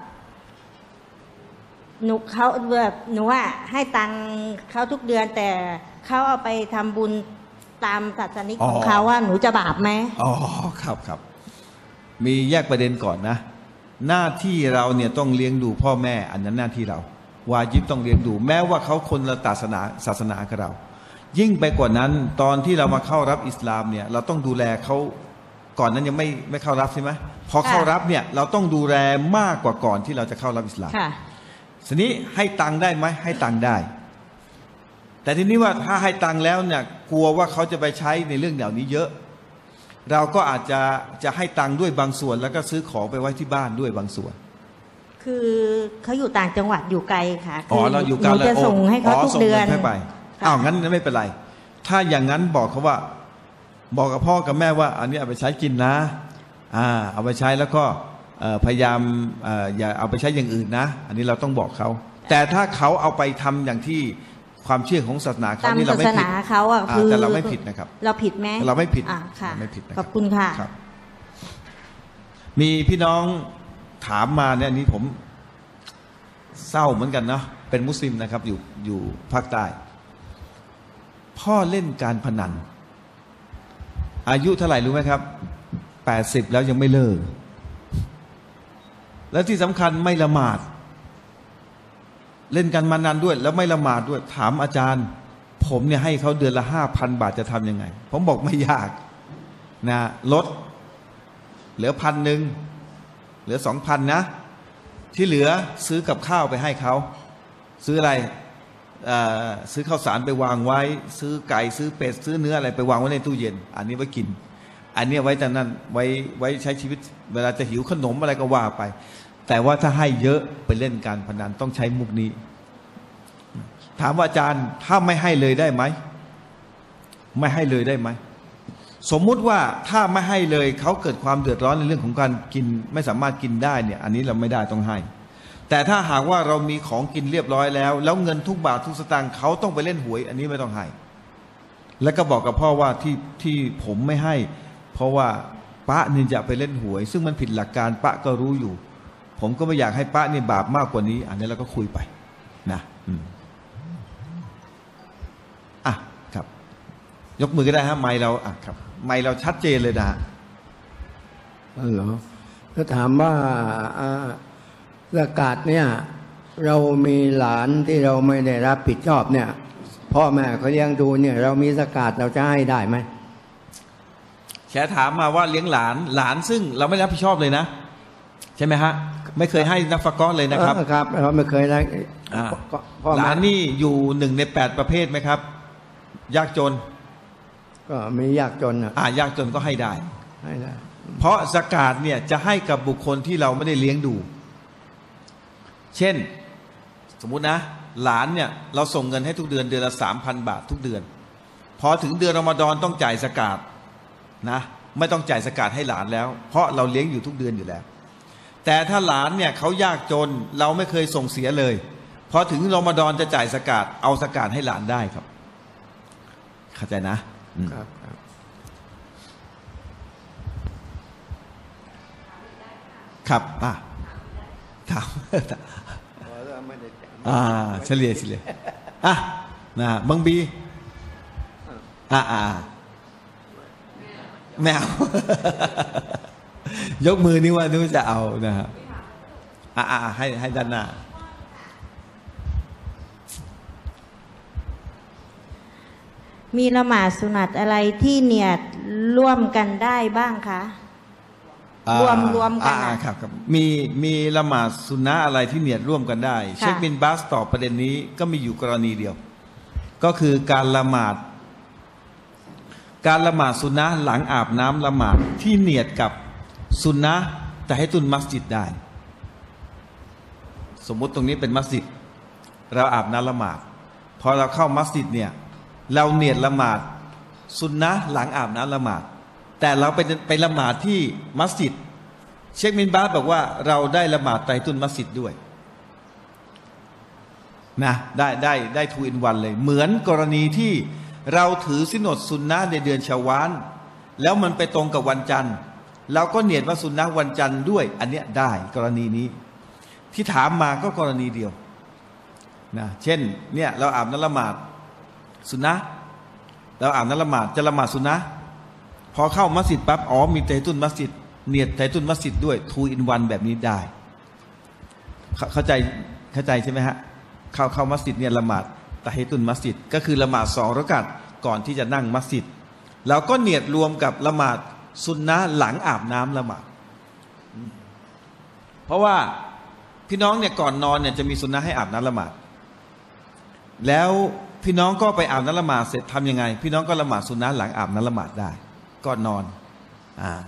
หนูเขาแบบหนูว่าให้ตังเขาทุกเดือนแต่เขาเอาไปทำบุญตามศาสนิกของเขาว่าหนูจะบาปไหมอ๋อครับครับมีแยกประเด็นก่อนนะหน้าที่เราเนี่ยต้องเลี้ยงดูพ่อแม่อันนั้นหน้าที่เราวาญิบต้องเลี้ยงดูแม้ว่าเขาคนละศาสนาศาสนากับเรายิ่งไปกว่านั้นตอนที่เรามาเข้ารับอิสลามเนี่ยเราต้องดูแลเขาก่อนนั้นยังไม่ไม่เข้ารับใช่ไหมพอเข้ารับเนี่ยเราต้องดูแลมากกว่าก่อนที่เราจะเข้ารับอิสลามทีนี้ให้ตังค์ได้ไหมให้ตังค์ได้แต่ทีนี้ว่าถ้าให้ตังค์แล้วเนี่ยกลัวว่าเขาจะไปใช้ในเรื่องเหล่านี้เยอะเราก็อาจจะจะให้ตังค์ด้วยบางส่วนแล้วก็ซื้อของไปไว้ที่บ้านด้วยบางส่วนคือเขาอยู่ต่างจังหวัดอยู่ไกลค่ะอ๋อเราอยู่ไกลเราจะส่งให้เขาทุกเดือนไปอ้าวงั้นไม่เป็นไรถ้าอย่างนั้นบอกเขาว่าบอกกับพ่อกับแม่ว่าอันนี้เอาไปใช้กินนะอ่าเอาไปใช้แล้วก็พยายามอย่าเอาไปใช้อย่างอื่นนะอันนี้เราต้องบอกเขาแต่ถ้าเขาเอาไปทำอย่างที่ความเชื่อของศาสนาเขานี่เราไม่ผิดเขาอ่ะคือแต่เราไม่ผิดนะครับเราผิดไหมเราไม่ผิดไม่ผิดขอบคุณค่ะมีพี่น้องถามมาเนี่ยนี้ผมเศร้าเหมือนกันเนาะเป็นมุสลิมนะครับอยู่อยู่ภาคใต้พ่อเล่นการพนันอายุเท่าไหร่รู้ไหมครับแปดสิบแล้วยังไม่เลิกและที่สำคัญไม่ละหมาดเล่นการพนันด้วยแล้วไม่ละหมาดด้วยถามอาจารย์ผมเนี่ยให้เขาเดือนละห้าพันบาทจะทำยังไงผมบอกไม่ยากนะลดเหลือพันหนึ่งเหลือสองพันนะที่เหลือซื้อกับข้าวไปให้เขาซื้ออะไรซื้อข้าวสารไปวางไว้ซื้อไก่ซื้อเป็ดซื้อเนื้ออะไรไปวางไว้ในตู้เย็นอันนี้ไว้กินอันนี้ไว้แต่นั้นไว้ไว้ใช้ชีวิตเวลาจะหิวขนมอะไรก็ว่าไปแต่ว่าถ้าให้เยอะไปเล่นการพนันต้องใช้มุกนี้ถามว่าอาจารย์ถ้าไม่ให้เลยได้ไหมไม่ให้เลยได้ไหมสมมุติว่าถ้าไม่ให้เลยเขาเกิดความเดือดร้อนในเรื่องของการกินไม่สามารถกินได้เนี่ยอันนี้เราไม่ได้ต้องให้แต่ถ้าหากว่าเรามีของกินเรียบร้อยแล้วแล้วเงินทุกบาททุกสตางค์เขาต้องไปเล่นหวยอันนี้ไม่ต้องให้แล้วก็บอกกับพ่อว่าที่ที่ผมไม่ให้เพราะว่าป้านี่จะไปเล่นหวยซึ่งมันผิดหลักการป้าก็รู้อยู่ผมก็ไม่อยากให้ป้านี่บาปมากกว่านี้อันนี้เราก็คุยไปนะอืมอ่ะครับยกมือก็ได้ฮะไมค์เราอ่ะครับไมค์เราชัดเจนเลยนะอ๋อเหรอถ้าถามว่าซะกาตเนี่ยเรามีหลานที่เราไม่ได้รับผิดชอบเนี่ยพ่อแม่เขาเลี้ยงดูเนี่ยเรามีซะกาตเราจะให้ได้ไหมแชร์ถามมาว่าเลี้ยงหลานหลานซึ่งเราไม่รับผิดชอบเลยนะใช่ไหมฮะไม่เคยให้นักฟะกอเลยนะครับครับเราไม่เคยได้หลานนี่อยู่หนึ่งในแปดประเภทไหมครับยากจนก็มียากจนอ่ายากจนก็ให้ได้ให้ได้เพราะซะกาตเนี่ยจะให้กับบุคคลที่เราไม่ได้เลี้ยงดูเช่นสมมุตินะหลานเนี่ยเราส่งเงินให้ทุกเดือนเดือนละสามพันบาททุกเดือนพอถึงเดือนรอมฎอนต้องจ่ายซะกาตนะไม่ต้องจ่ายซะกาตให้หลานแล้วเพราะเราเลี้ยงอยู่ทุกเดือนอยู่แล้วแต่ถ้าหลานเนี่ยเขายากจนเราไม่เคยส่งเสียเลยพอถึงรอมฎอนจะจ่ายซะกาตเอาซะกาตให้หลานได้ครับเข้าใจนะครับครับอ่ะถามอ่าเฉลี่ยเฉลี่ยอ่ะนะบังบีอ่าอ่าไม่เอายกมือนี่ว่านึกจะเอานะฮะอ่าอ่าให้ให้ด้านหน้ามีละหมาดสุนัตอะไรที่เนียดร่วมกันได้บ้างคะรวมรวมกันนะครับครับมีมีละหมาดสุนนะอะไรที่เนียดร่วมกันได้เชคบินบาสตอบประเด็นนี้ก็มีอยู่กรณีเดียวก็คือการละหมาดการละหมาดสุนนะหลังอาบน้ำละหมาดที่เนียดกับสุนนะแต่ให้ตุนมัสยิดได้สมมุติตรงนี้เป็นมัสยิดเราอาบน้ำละหมาดพอเราเข้ามัสยิดเนี่ยเราเนียดละหมาดสุนนะหลังอาบน้ำละหมาดแต่เราไปไปละหมาดที่มัสยิดเชคบินบาสบอกว่าเราได้ละหมาดไตรตุนมัสยิดด้วยนะได้ได้ได้ทูอินวันเลยเหมือนกรณีที่เราถือสินอดสุนนะในเดือนชาวาลแล้วมันไปตรงกับวันจันทร์เราก็เนียดว่าสุนนะวันจันทร์ด้วยอันเนี้ยได้กรณีนี้ที่ถามมาก็กรณีเดียวนะเช่นเนี่ยเราอาบน้ำละหมาดสุนนะเราอาบน้ำละหมาดจะละหมาดสุนนะพอเข้ามัสยิดปั๊บอ๋อมีไตรตุนมัสยิดเนียดไตรตุนมัสยิดด้วยทูอินวันแบบนี้ได้เข้าใจเข้าใจใช่ไหมฮะเข้าเข้ามัสยิดเนี่ยละหมาดไตรตุนมัสยิดก็คือละหมาดสองเราะกาตก่อนที่จะนั่งมัสยิดเราก็เนียดรวมกับละหมาดสุนนะหลังอาบน้ำละหมาดเพราะว่าพี่น้องเนี่ยก่อนนอนเนี่ยจะมีสุนนะให้อาบน้ำละหมาดแล้วพี่น้องก็ไปอาบน้ำละหมาดเสร็จทำยังไงพี่น้องก็ละหมาดสุนนะหลังอาบน้ำละหมาดได้ก่อนนอนอ่า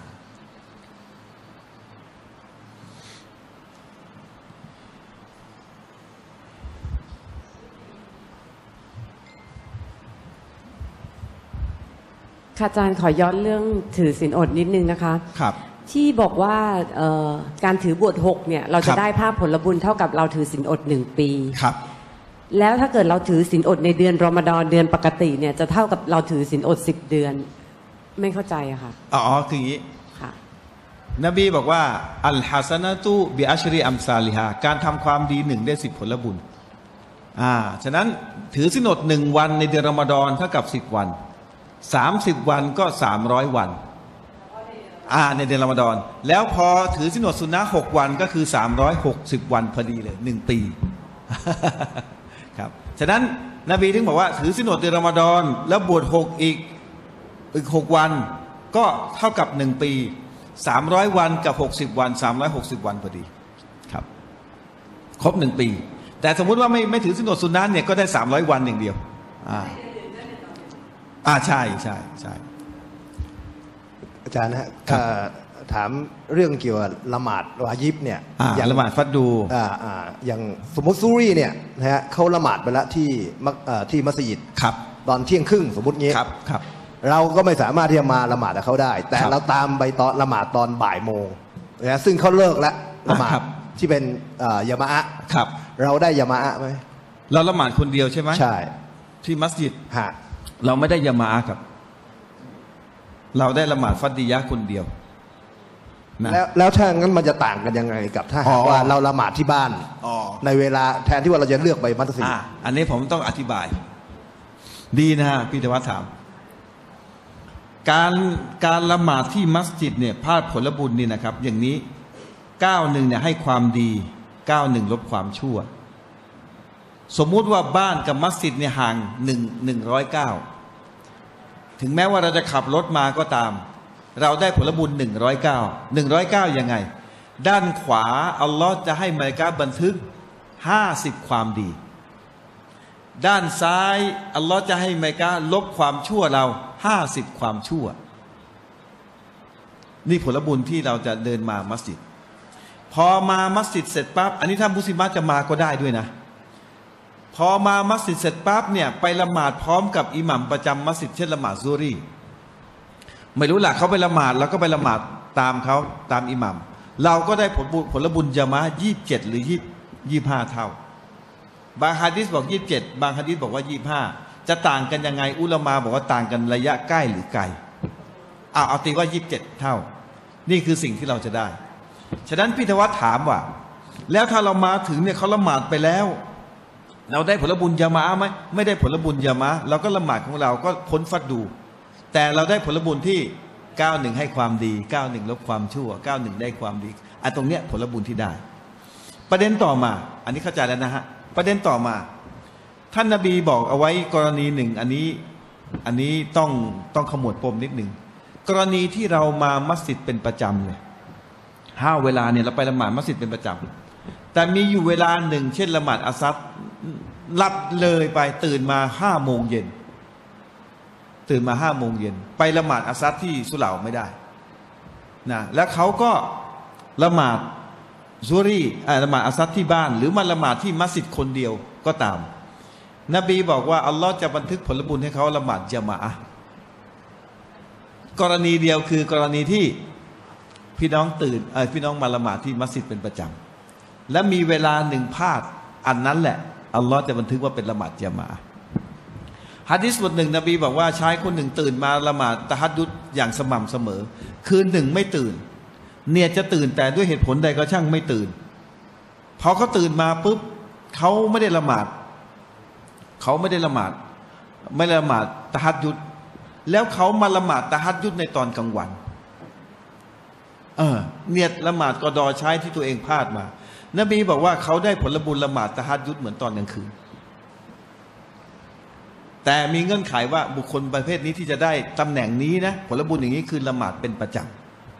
ค่ะอาจารย์ขอย้อนเรื่องถือศีลอดนิดนึงนะคะครับที่บอกว่าการถือบวชหกเนี่ยเราจะได้ภาพผลบุญเท่ากับเราถือศีลอดหนึ่งปีครับแล้วถ้าเกิดเราถือศีลอดในเดือนรอมฎอนเดือนปกติเนี่ยจะเท่ากับเราถือศีลอดสิบเดือนไม่เข้าใจอะค่ะอ๋อคืออย่างนี้ค่ะนบีบอกว่าอัลฮัสนะตุบิอัชรีอัมซาลิฮาการทำความดีหนึ่งได้สิบผลบุญอ่าฉะนั้นถือศีลอดหนึ่งวันในเดือนรอมฎอนเท่ากับสิบวันสามสิบวันก็สามร้อยวันอ่าในเดือนรอมฎอนแล้วพอถือศีลอดสุนนะหกวันก็คือสามร้อยหกสิบวันพอดีเลยหนึ่งปีครับฉะนั้นนบีถึงบอกว่าถือศีลอดเดือนรอมฎอนแล้วบวชหกอีกอีกหกวันก็เท่ากับหนึ่งปีสามร้อยวันกับหกสิบวันสามร้อยหกสิบวันพอดีครับครบหนึ่งปีแต่สมมุติว่าไม่ไม่ถือศีลอดสุนนะเนี่ยก็ได้สามร้อยวันอย่างเดียวอ่าอ่าใช่ใช่ใช่อาจารย์นะฮะถามเรื่องเกี่ยวกับละหมาดวาญิบเนี่ยอย่างละหมาดฟัดดูอ่าอ่าอย่างสมมติซูรีเนี่ยนะฮะเขาละหมาดไปแล้วที่ที่มัสยิดครับตอนเที่ยงครึ่งสมมติงี้ครับครับเราก็ไม่สามารถที่จะมาละหมาดกับเขาได้แต่เราตามไปตอนละหมาดตอนบ่ายโมงนะซึ่งเขาเลิกแล้วละหมาดที่เป็นยามะอะครับเราได้ยามะอะไหมเราละหมาดคนเดียวใช่ไหมใช่ที่มัสยิดฮะเราไม่ได้ยามะอะครับเราได้ละหมาดฟัดดียะคนเดียวนะแล้วแล้วถ้างั้นมันจะต่างกันยังไงกับถ้าหากว่าเราละหมาดที่บ้านในเวลาแทนที่ว่าเราจะเลือกไปมัสยิดอันนี้ผมต้องอธิบายดีนะฮะพี่ธวัฒน์ถามการการละหมาดที่มัสยิดเนี่ยพลาดผลบุญนี่นะครับอย่างนี้ก้าวหนึ่งเนี่ยให้ความดีก้าวหนึ่งลบความชั่วสมมุติว่าบ้านกับมัสยิดเนี่ยห่างหนึ่งหนึ่งร้อยเก้าถึงแม้ว่าเราจะขับรถมาก็ตามเราได้ผลบุญหนึ่งร้อยเก้าหนึ่งร้อยเก้ายังไงด้านขวาอัลลอฮ์จะให้มลาอิกะฮ์บันทึกห้าสิบความดีด้านซ้ายอัลลอฮ์จะให้มลาอิกะฮ์ลบความชั่วเราห้าสิบความชั่วนี่ผลบุญที่เราจะเดินมามัสยิดพพอมามัสยิดเสร็จปั๊บอันนี้ถ้ามุสลิมจะมาก็ได้ด้วยนะพอมามัสยิดเสร็จปั๊บเนี่ยไปละหมาดพร้อมกับอิหมัมประจำมัสยิดเช่นละหมาดซูรีไม่รู้หลักเขาไปละหมาดแล้วก็ไปละหมาดตามเขาตามอิหมัมเราก็ได้ผลบุญผลบุญจะมายี่สิบเจ็ดหรือยี่ยี่ห้าเท่าบางฮะดีษบอกยี่สิบเจ็ดบางฮะดีษบอกว่ายี่ห้าจะต่างกันยังไงอุลามะบอกว่าต่างกันระยะใกล้หรือไกลเอาเอาตีว่ายี่สิบเจ็ดเท่านี่คือสิ่งที่เราจะได้ฉะนั้นพี่ธวัฒน์ถามว่าแล้วถ้าเรามาถึงเนี่ยเขาละหมาดไปแล้วเราได้ผลบุญยามะไหมไม่ได้ผลบุญยามะเราก็ละหมาดของเราก็พ้นฟัดดูแต่เราได้ผลบุญที่เก้าหนึ่งให้ความดีเก้าหนึ่งลบความชั่วเก้าหนึ่งได้ความดีอันตรงเนี้ยผลบุญที่ได้ประเด็นต่อมาอันนี้เข้าใจแล้วนะฮะประเด็นต่อมาท่านนบีบอกเอาไว้กรณีหนึ่งอันนี้อันนี้ต้องต้องขมวดปมนิดหนึ่งกรณีที่เรามามัสยิดเป็นประจำเลยห้าเวลาเนี่ยเราไปละหมาดมัสยิดเป็นประจำแต่มีอยู่เวลาหนึ่งเช่นละหมาดอัสซัรหลับเลยไปตื่นมาห้าโมงเย็นตื่นมาห้าโมงเย็นไปละหมาดอัสซัรที่สุเหร่าไม่ได้นะแล้วเขาก็ละหมาดซูรีละหมาดอัสซัรที่บ้านหรือมาละหมาดที่มัสยิดคนเดียวก็ตามนบีบอกว่าอัลลอฮ์จะบันทึกผลบุญให้เขาละหมาดญะมาอะห์กรณีเดียวคือกรณีที่พี่น้องตื่นเออพี่น้องมาละหมาดที่มัสยิดเป็นประจำและมีเวลาหนึ่งพลาดอันนั้นแหละอัลลอฮ์จะบันทึกว่าเป็นละหมาดญะมาอะห์หะดีษบทหนึ่งนบีบอกว่าชายคนหนึ่งตื่นมาละหมาดตะฮัจญุดอย่างสม่ำเสมอคืนหนึ่งไม่ตื่นเนี่ยจะตื่นแต่ด้วยเหตุผลใดก็ช่างไม่ตื่นพอเขาตื่นมาปุ๊บเขาไม่ได้ละหมาดเขาไม่ได้ละหมาดไม่ละหมาดตะฮัจญุดแล้วเขามาละหมาดตะฮัจญุดในตอนกลางวันเออเนียดละหมาดกอดอใช้ที่ตัวเองพลาดมานบีบอกว่าเขาได้ผลบุญละหมาดตะฮัจญุดเหมือนตอนกลางคืนแต่มีเงื่อนไขว่าบุคคลประเภทนี้ที่จะได้ตำแหน่งนี้นะผลบุญอย่างนี้คือละหมาดเป็นประจำ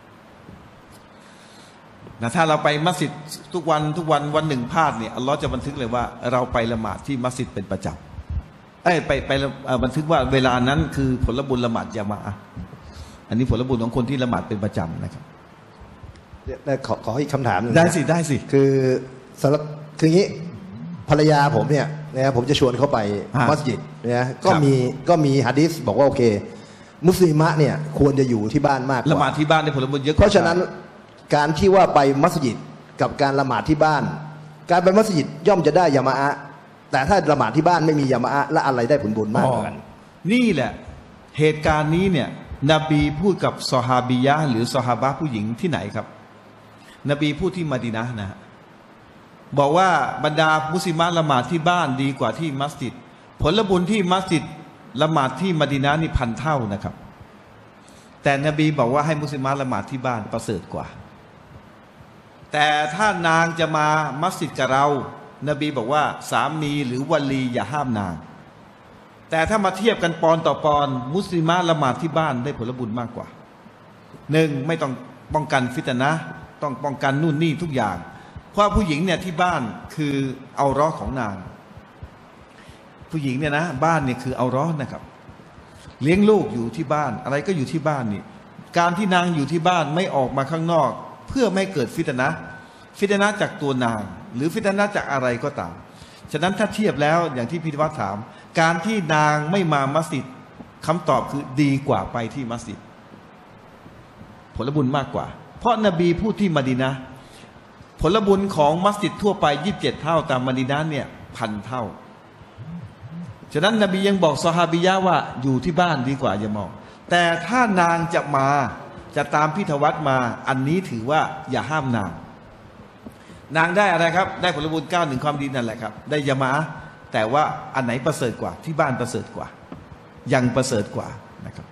นะถ้าเราไปมัสยิดทุกวันทุกวันวันหนึ่งพลาดเนี่ยอัลลอฮ์จะบันทึกเลยว่าเราไปละหมาดที่มัสยิดเป็นประจำเอ้ยไปไปบันทึกว่าเวลานั้นคือผลบุญละหมาดญะมาอะห์อันนี้ผลบุญของคนที่ละหมาดเป็นประจำนะครับได้ขอขออีกคำถามหนึ่งได้สิได้สิคือสำหรับคืออย่างนี้ภรรยาผมเนี่ยนะผมจะชวนเขาไปมัสยิดนะก็มีก็มีหะดีษบอกว่าโอเคมุสลิมะเนี่ยควรจะอยู่ที่บ้านมากกว่าละหมาดที่บ้านได้ผลบุญเยอะเพราะฉะนั้นการที่ว่าไปมัสยิดกับการละหมาดที่บ้านการไปมัสยิดย่อมจะได้ยะมาอะห์แต่ถ้าละหมาดที่บ้านไม่มียะมาอะห์และอะไรได้ผลบุญมากกว่ากันนี่แหละเหตุการณ์นี้เนี่ยนบีพูดกับซอฮาบียะห์หรือซอฮาบะห์ผู้หญิงที่ไหนครับนบีพูดที่มะดีนะห์นะบอกว่าบรรดามุสลิมะละหมาดที่บ้านดีกว่าที่มัสยิดผลบุญที่มัสยิดละหมาดที่มะดีนะห์นี่พันเท่านะครับแต่นบีบอกว่าให้มุสลิมะละหมาดที่บ้านประเสริฐกว่าแต่ถ้านางจะมามัสยิดกับเรานบีบอกว่าสามีหรือวลีอย่าห้ามนางแต่ถ้ามาเทียบกันปอนต่อปอนมุสลิมะละหมาดที่บ้านได้ผลบุญมากกว่าหนึ่งไม่ต้องป้องกันฟิตนะห์ต้องป้องกันนู่นนี่ทุกอย่างเพราะผู้หญิงเนี่ยที่บ้านคือเอาร้อของนางผู้หญิงเนี่ยนะบ้านเนี่ยคือเอาร้อนะครับเลี้ยงลูกอยู่ที่บ้านอะไรก็อยู่ที่บ้านนี่การที่นางอยู่ที่บ้านไม่ออกมาข้างนอกเพื่อไม่เกิดฟิตนะห์ฟิตนะห์จากตัวนางหรือฟิตนะห์จากอะไรก็ตามฉะนั้นถ้าเทียบแล้วอย่างที่พิธวัฒน์ถามการที่นางไม่มามัสยิดคำตอบคือดีกว่าไปที่มัสยิดผลบุญมากกว่าเพราะนบีพูดที่มะดีนะห์ผลบุญของมัสยิดทั่วไปยี่สิบเจ็ดเท่าตามมะดีนะห์เนี่ยพันเท่าฉะนั้นนบียังบอกซอฮาบียะห์ว่าอยู่ที่บ้านดีกว่าอย่ามองแต่ถ้านางจะมาจะตามพิธวัฒน์มาอันนี้ถือว่าอย่าห้ามนางนางได้อะไรครับได้ผลบุญเก้าหนึ่งความดีนั่นแหละครับได้ยะมาอะห์แต่ว่าอันไหนประเสริฐกว่าที่บ้านประเสริฐกว่ายังประเสริฐกว่านะครับ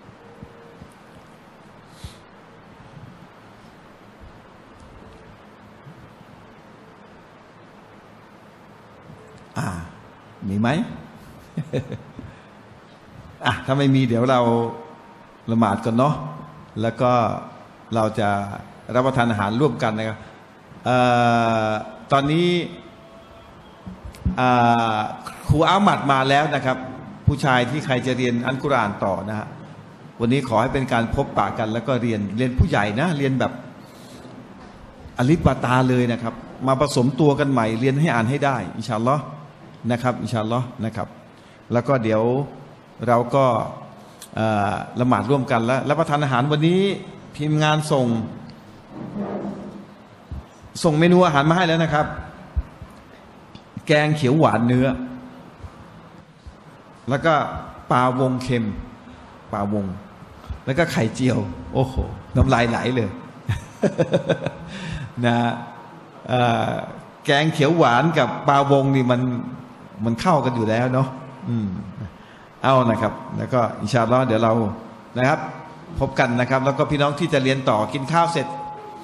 อ่ามีไหม อ่ะถ้าไม่มีเดี๋ยวเราละหมาดกันเนาะแล้วก็เราจะรับประทานอาหารร่วมกันนะครับออตอนนี้ครูอามัดมาแล้วนะครับผู้ชายที่ใครจะเรียนอัลกุรอานต่อนะฮะวันนี้ขอให้เป็นการพบปะกันแล้วก็เรียนเรียนผู้ใหญ่นะเรียนแบบอลิฟบาตาเลยนะครับมาผสมตัวกันใหม่เรียนให้อ่านให้ได้อินชาอัลลอฮ์นะครับอินชาอัลลอฮ์นะครับแล้วก็เดี๋ยวเราก็ละหมาดร่วมกันแล้วรับประทานอาหารวันนี้ทีมงานส่งส่งเมนูอาหารมาให้แล้วนะครับแกงเขียวหวานเนื้อแล้วก็ปลาวงเค็มปลาวงแล้วก็ไข่เจียวโอ้โหน้ำลายไหลเลยนะแกงเขียวหวานกับปลาวงนี่มันมันเข้ากันอยู่แล้วเนาะอืมเอานะครับแล้วก็อินชาอัลลอฮ์เดี๋ยวเรานะครับพบกันนะครับแล้วก็พี่น้องที่จะเรียนต่อกินข้าวเสร็จ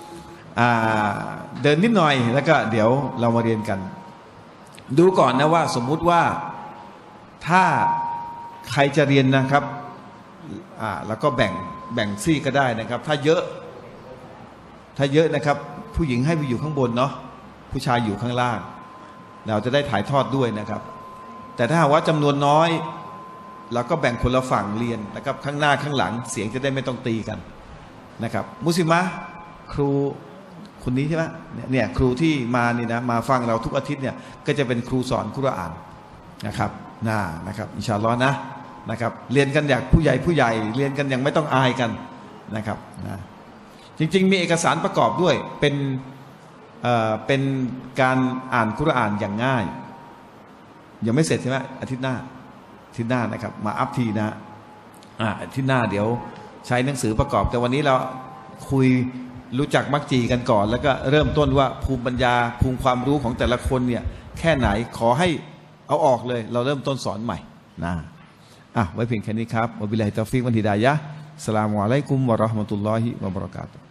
เดินนิดหน่อยแล้วก็เดี๋ยวเรามาเรียนกันดูก่อนนะว่าสมมุติว่าถ้าใครจะเรียนนะครับอ่าแล้วก็แบ่งแบ่งซี่ก็ได้นะครับถ้าเยอะถ้าเยอะนะครับผู้หญิงให้ไปอยู่ข้างบนเนาะผู้ชายอยู่ข้างล่างเราจะได้ถ่ายทอดด้วยนะครับแต่ถ้าหากว่าจำนวนน้อยเราก็แบ่งคนละฝั่งเรียนนะครับข้างหน้าข้างหลังเสียงจะได้ไม่ต้องตีกันนะครับมุสลิมะครูคนนี้ใช่ไหมเนี่ยครูที่มานี่นะมาฟังเราทุกอาทิตย์เนี่ยก็จะเป็นครูสอนกุรอานนะครับน่านะครับอินชาอัลลอฮ์นะนะครับเรียนกันอย่างผู้ใหญ่ผู้ใหญ่เรียนกันอย่างไม่ต้องอายกันนะครับนะจริงๆมีเอกสารประกอบด้วยเป็นเอ่อเป็นการอ่านกุรอานอย่างง่ายยังไม่เสร็จใช่ไหมอาทิตย์หน้าอาทิตย์หน้านะครับมาอัพทีนะอ่าอาทิตย์หน้าเดี๋ยวใช้หนังสือประกอบแต่วันนี้เราคุยรู้จักมักจีกันก่อนแล้วก็เริ่มต้นว่าภูมิปัญญาภูมิความรู้ของแต่ละคนเนี่ยแค่ไหนขอให้เอาออกเลยเราเริ่มต้นสอนใหม่นะอ่ะไว้เพียงแค่นี้ครับวะบิลลาฮิตอฟิกวันฮิดายะฮ์อัสสลามุอะลัยกุมวะเราะห์มะตุลลอฮิวะบะเราะกาตุฮ์